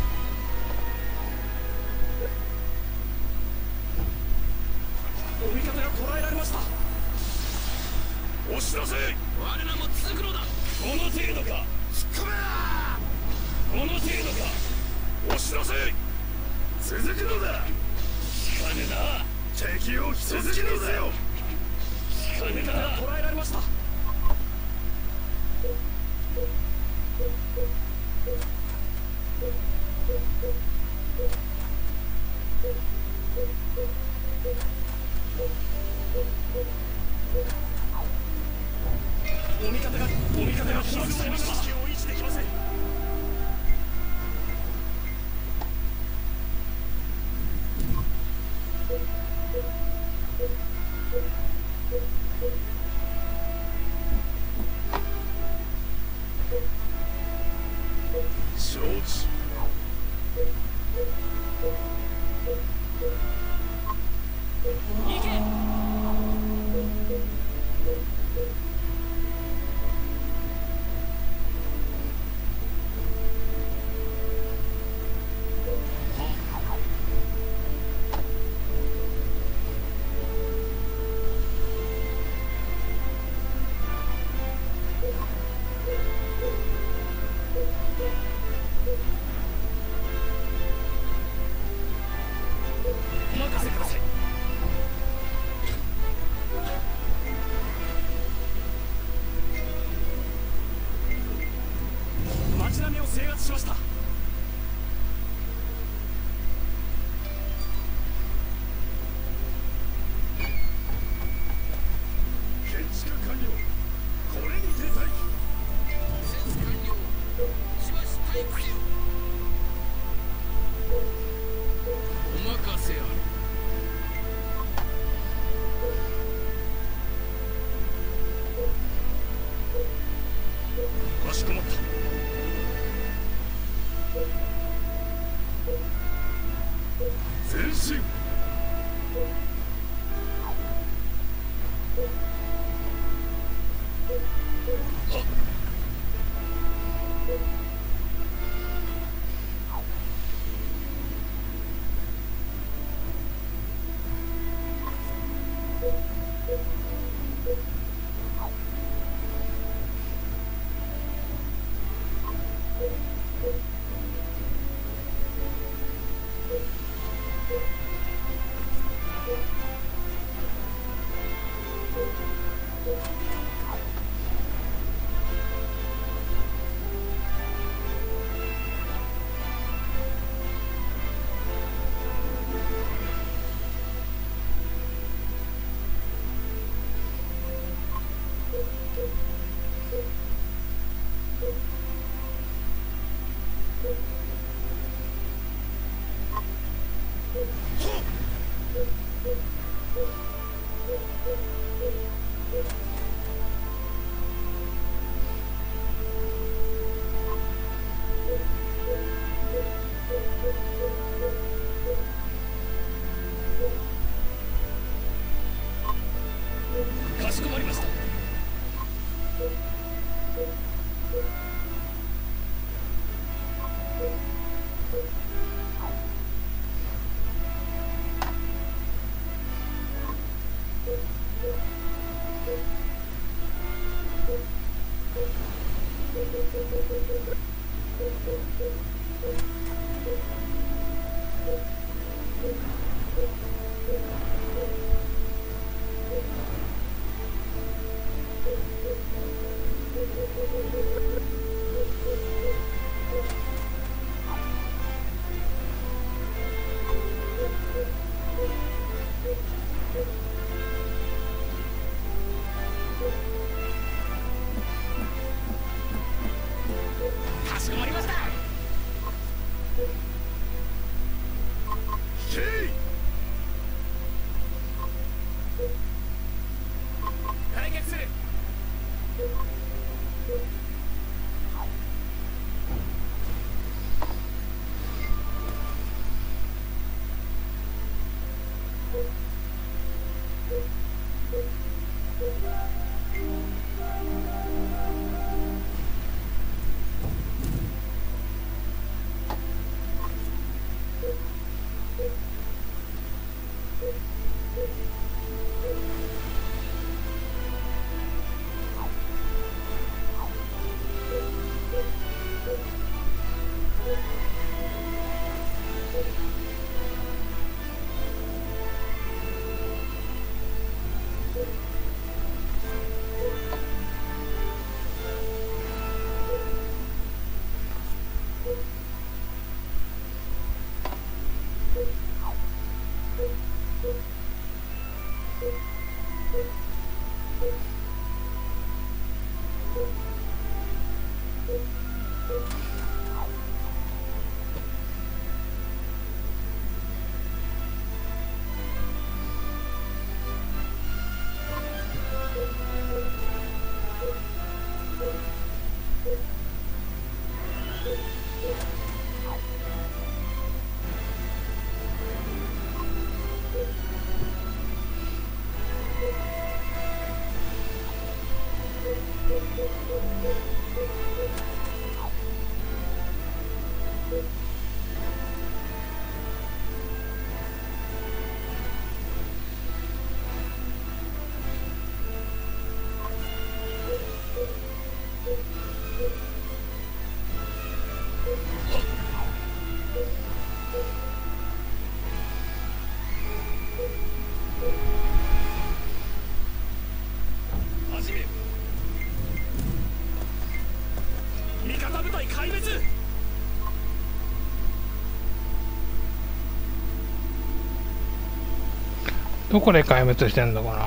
お味方が捕らえられました。押し出せ。我らも続くのだ。この程度か。突っ込め。この程度か。押し出せ。続くのだ。引かねえな。敵を続くのだよ。引かねえな。捕らえられました。お味方がお味方が被爆されました。意識を維持できません。承知。行け。お任せください。町並みを制圧しました。建築完了。これにて待機。建設完了。しばし待機せよ。お任せあれ。かしこまった。前進。はっ。you どこで壊滅してんのかな。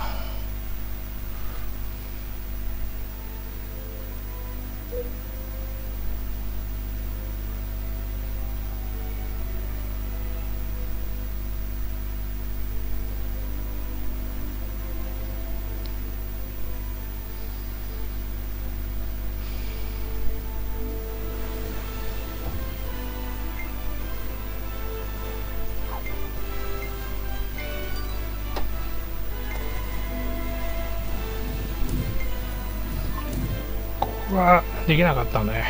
はできなかったね。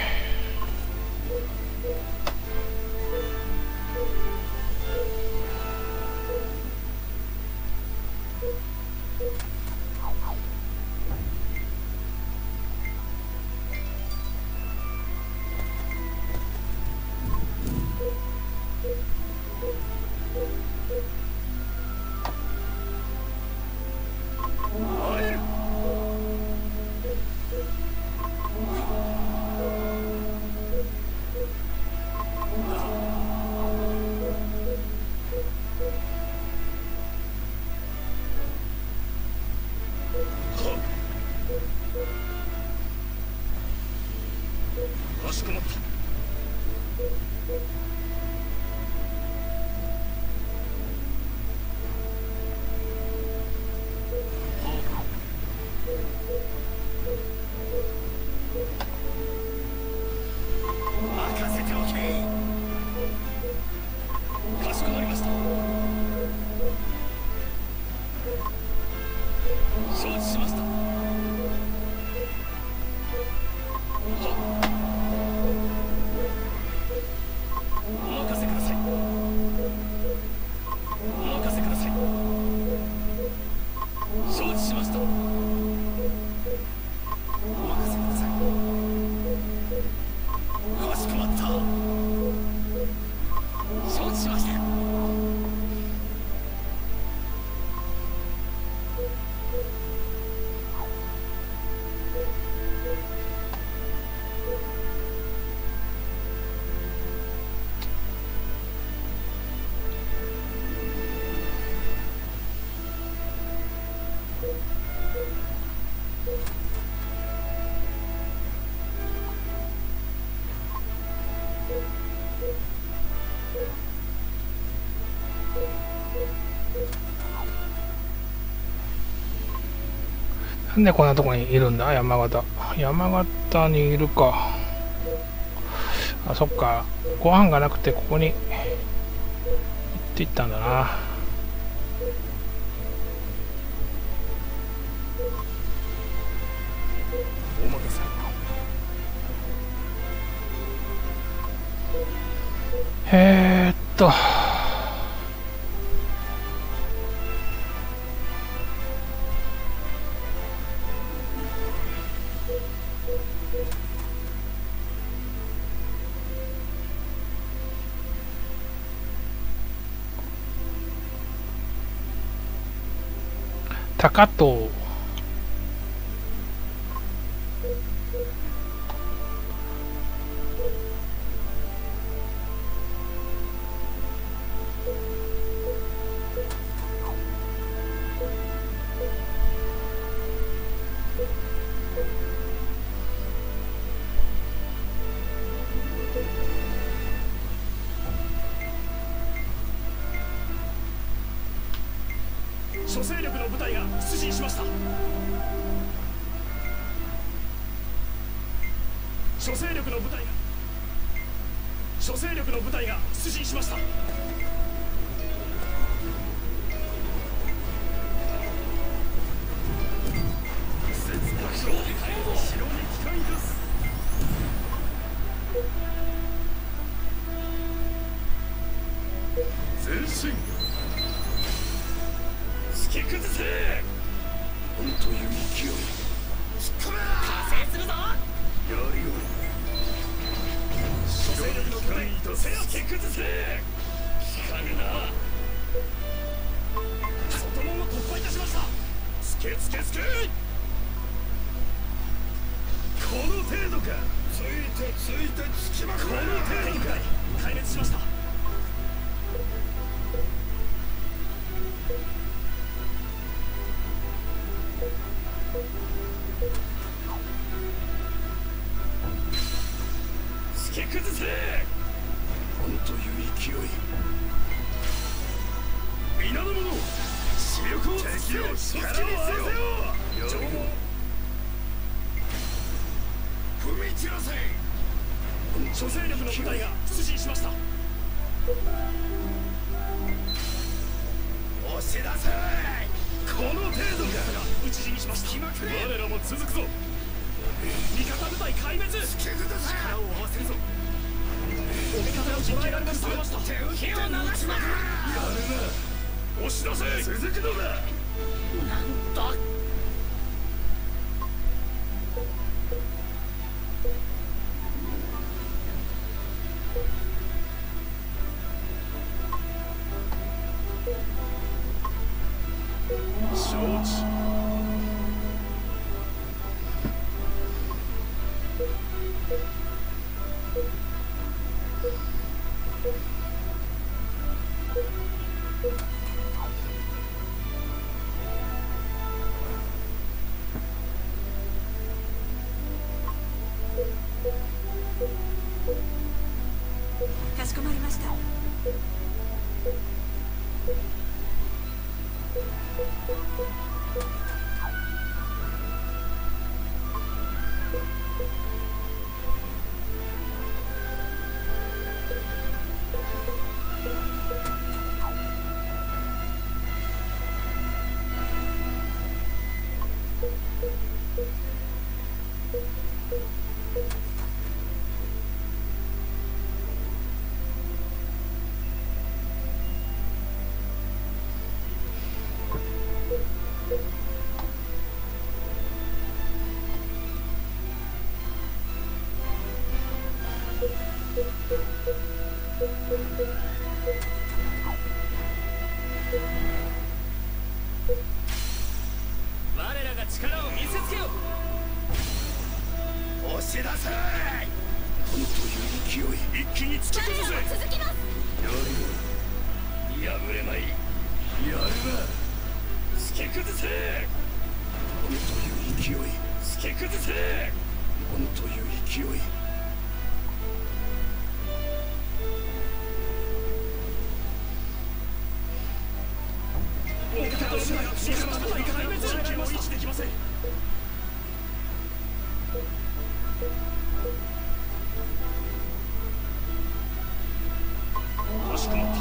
かしこまった。任せておけ。かしこまりました。承知しました。お任せください。お任せください。承知しました。お任せください。かしこまった。承知しました。 なんでこんなとこにいるんだ、山形。山形にいるか。あ、そっか。ご飯がなくてここに行っていったんだな。 お任せ。 えーっと高藤。 諸勢力の部隊が出陣しました。諸勢力の部隊が諸勢力の部隊が出陣しました。前進。突き崩せ。本という勢い。突っ込め。加勢するぞ。やるよ。諸勢力の部隊とせよ。突き崩せ。効かぬな。外門を突破いたしました。つけつけつけ。この程度か。ついてついてつきまくれ。この程度か。壊滅しました。突き崩せ。本という勢い。皆の者、視力を敵を力を合わせよ。情報踏み散らせ。諸勢力の部隊が出陣しました。押し出せ。この程度が討ち死にしました。我らも続くぞ。味方部隊壊滅。力を合わせるぞ。お味方を捉えられました。火を流すな。やるな。押し出せ。続くのだ。なんと承知。 かしこまりました。我らが力を見せつけよ。押し出せ。本という勢い。一気に突き崩せ。続きます。 やるよ。破れまい。やるな。突き崩せ。本という勢い。突き崩せ。本という勢い。味方をしない。味方部隊が壊滅。陣形も維持できません。かしこまった。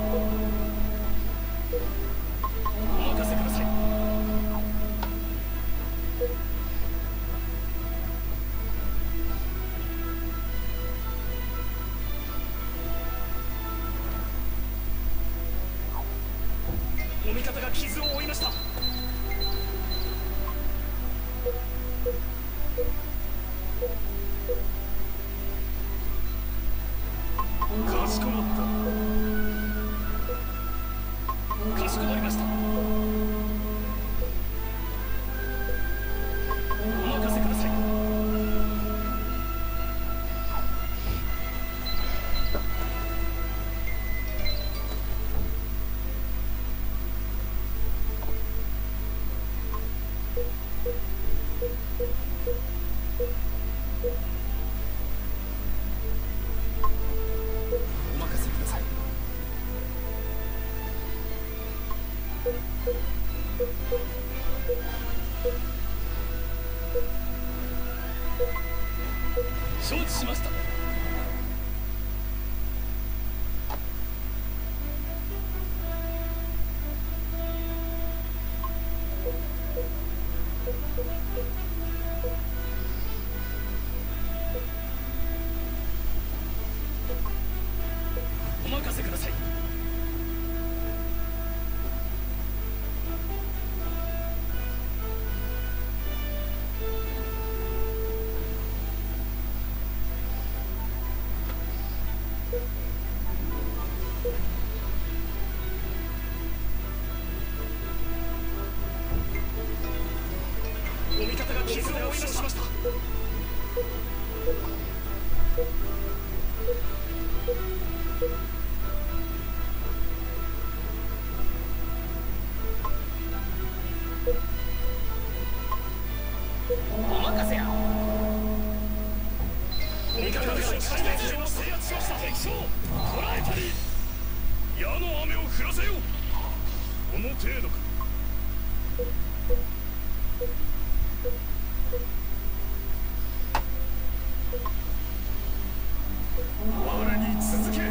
お任せください。お味方が傷を負いました。かしこまった。かしこまりました。 承知しました。お任せください。お味方が傷を負い出しました。お任せや。味方が制圧しました。敵将捕らえたり、矢の雨を降らせよう。この程度か。我に続け。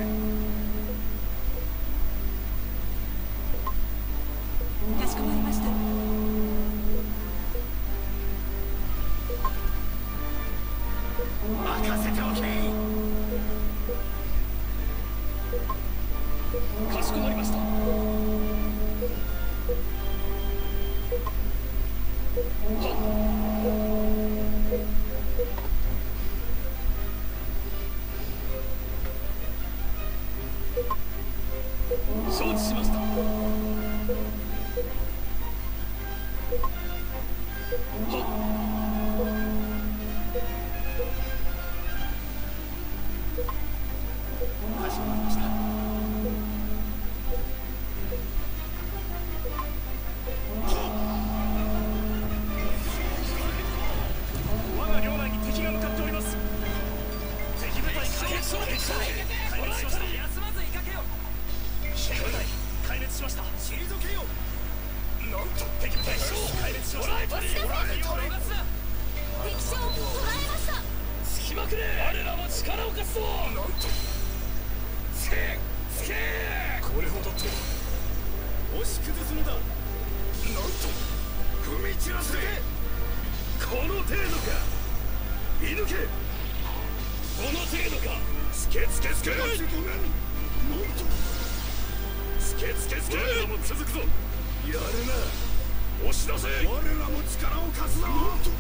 かしこまりました。 任せておけ。かしこまりました。承知しました。かしこまりました。我が領内に敵が向かっております。敵部隊壊滅しました。壊滅しました。休まず追いかけよ。敵部隊壊滅しました。退けよ。なんと敵部隊壊滅しました。捕らえたり、捕らえたり。 敵将を捕らえました。 つきまくれ。我らも力を貸すぞ。なんとつけつけ。これほどと押し崩すのだ。なんと踏み散らせ。この程度か。見抜け。この程度か。つけつけつけ。なんとつけつけつけ。我らも続くぞ。やるな。押し出せ。我らも力を貸すぞ。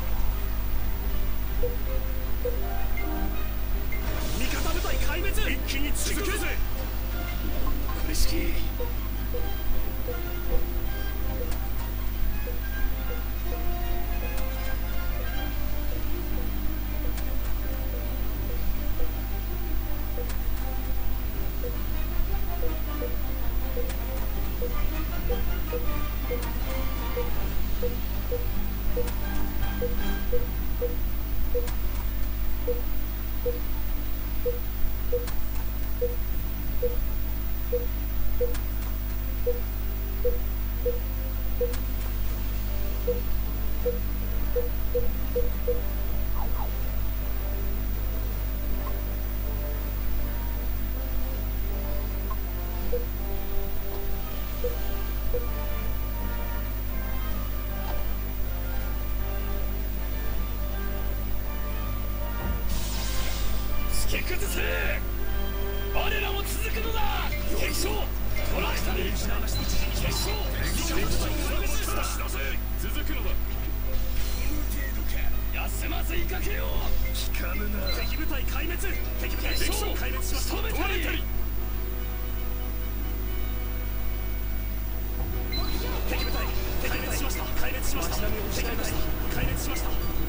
味方部隊壊滅。一気に続けるぜ。苦しき。突き崩せ。我らも続くのだ。敵将捕らえたり。敵将敵将続くのだ。この程度か。休まず追いかけよう。聞かぬな。敵部隊壊滅。敵部隊敵将壊滅しました。止めたり。敵部隊壊滅しました。壊滅しました。敵部隊壊滅しました。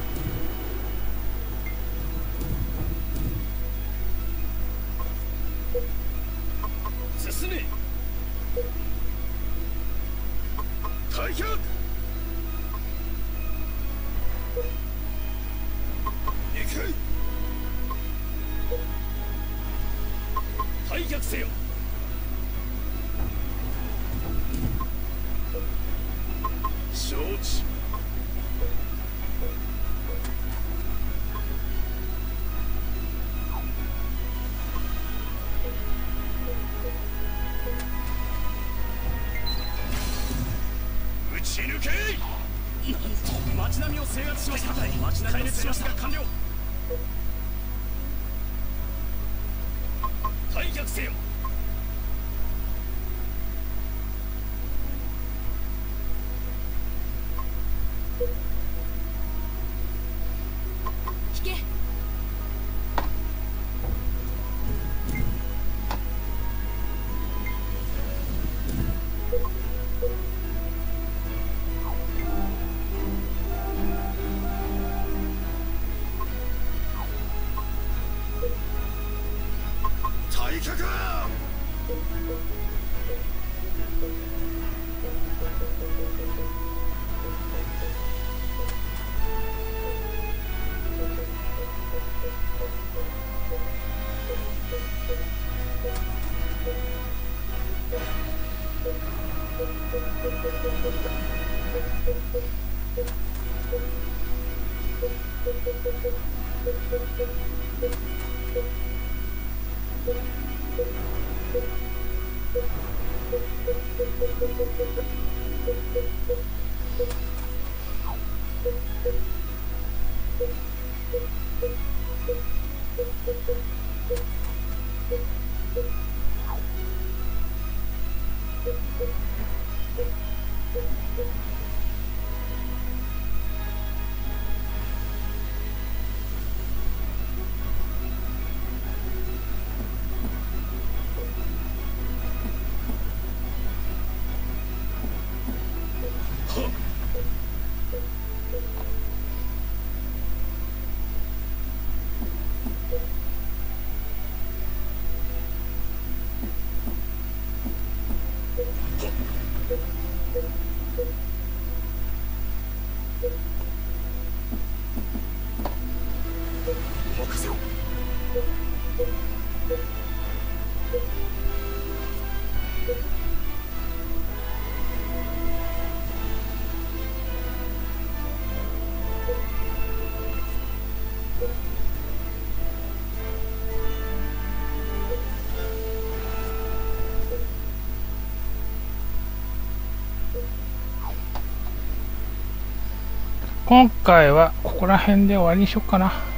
進め。退却。行け。退却せよ。 ち抜け。 街並みを制圧しました。街並みの制圧が完了。 退却せよ。 引け。 退却。任せろ。 今回はここら辺で終わりにしよっかな。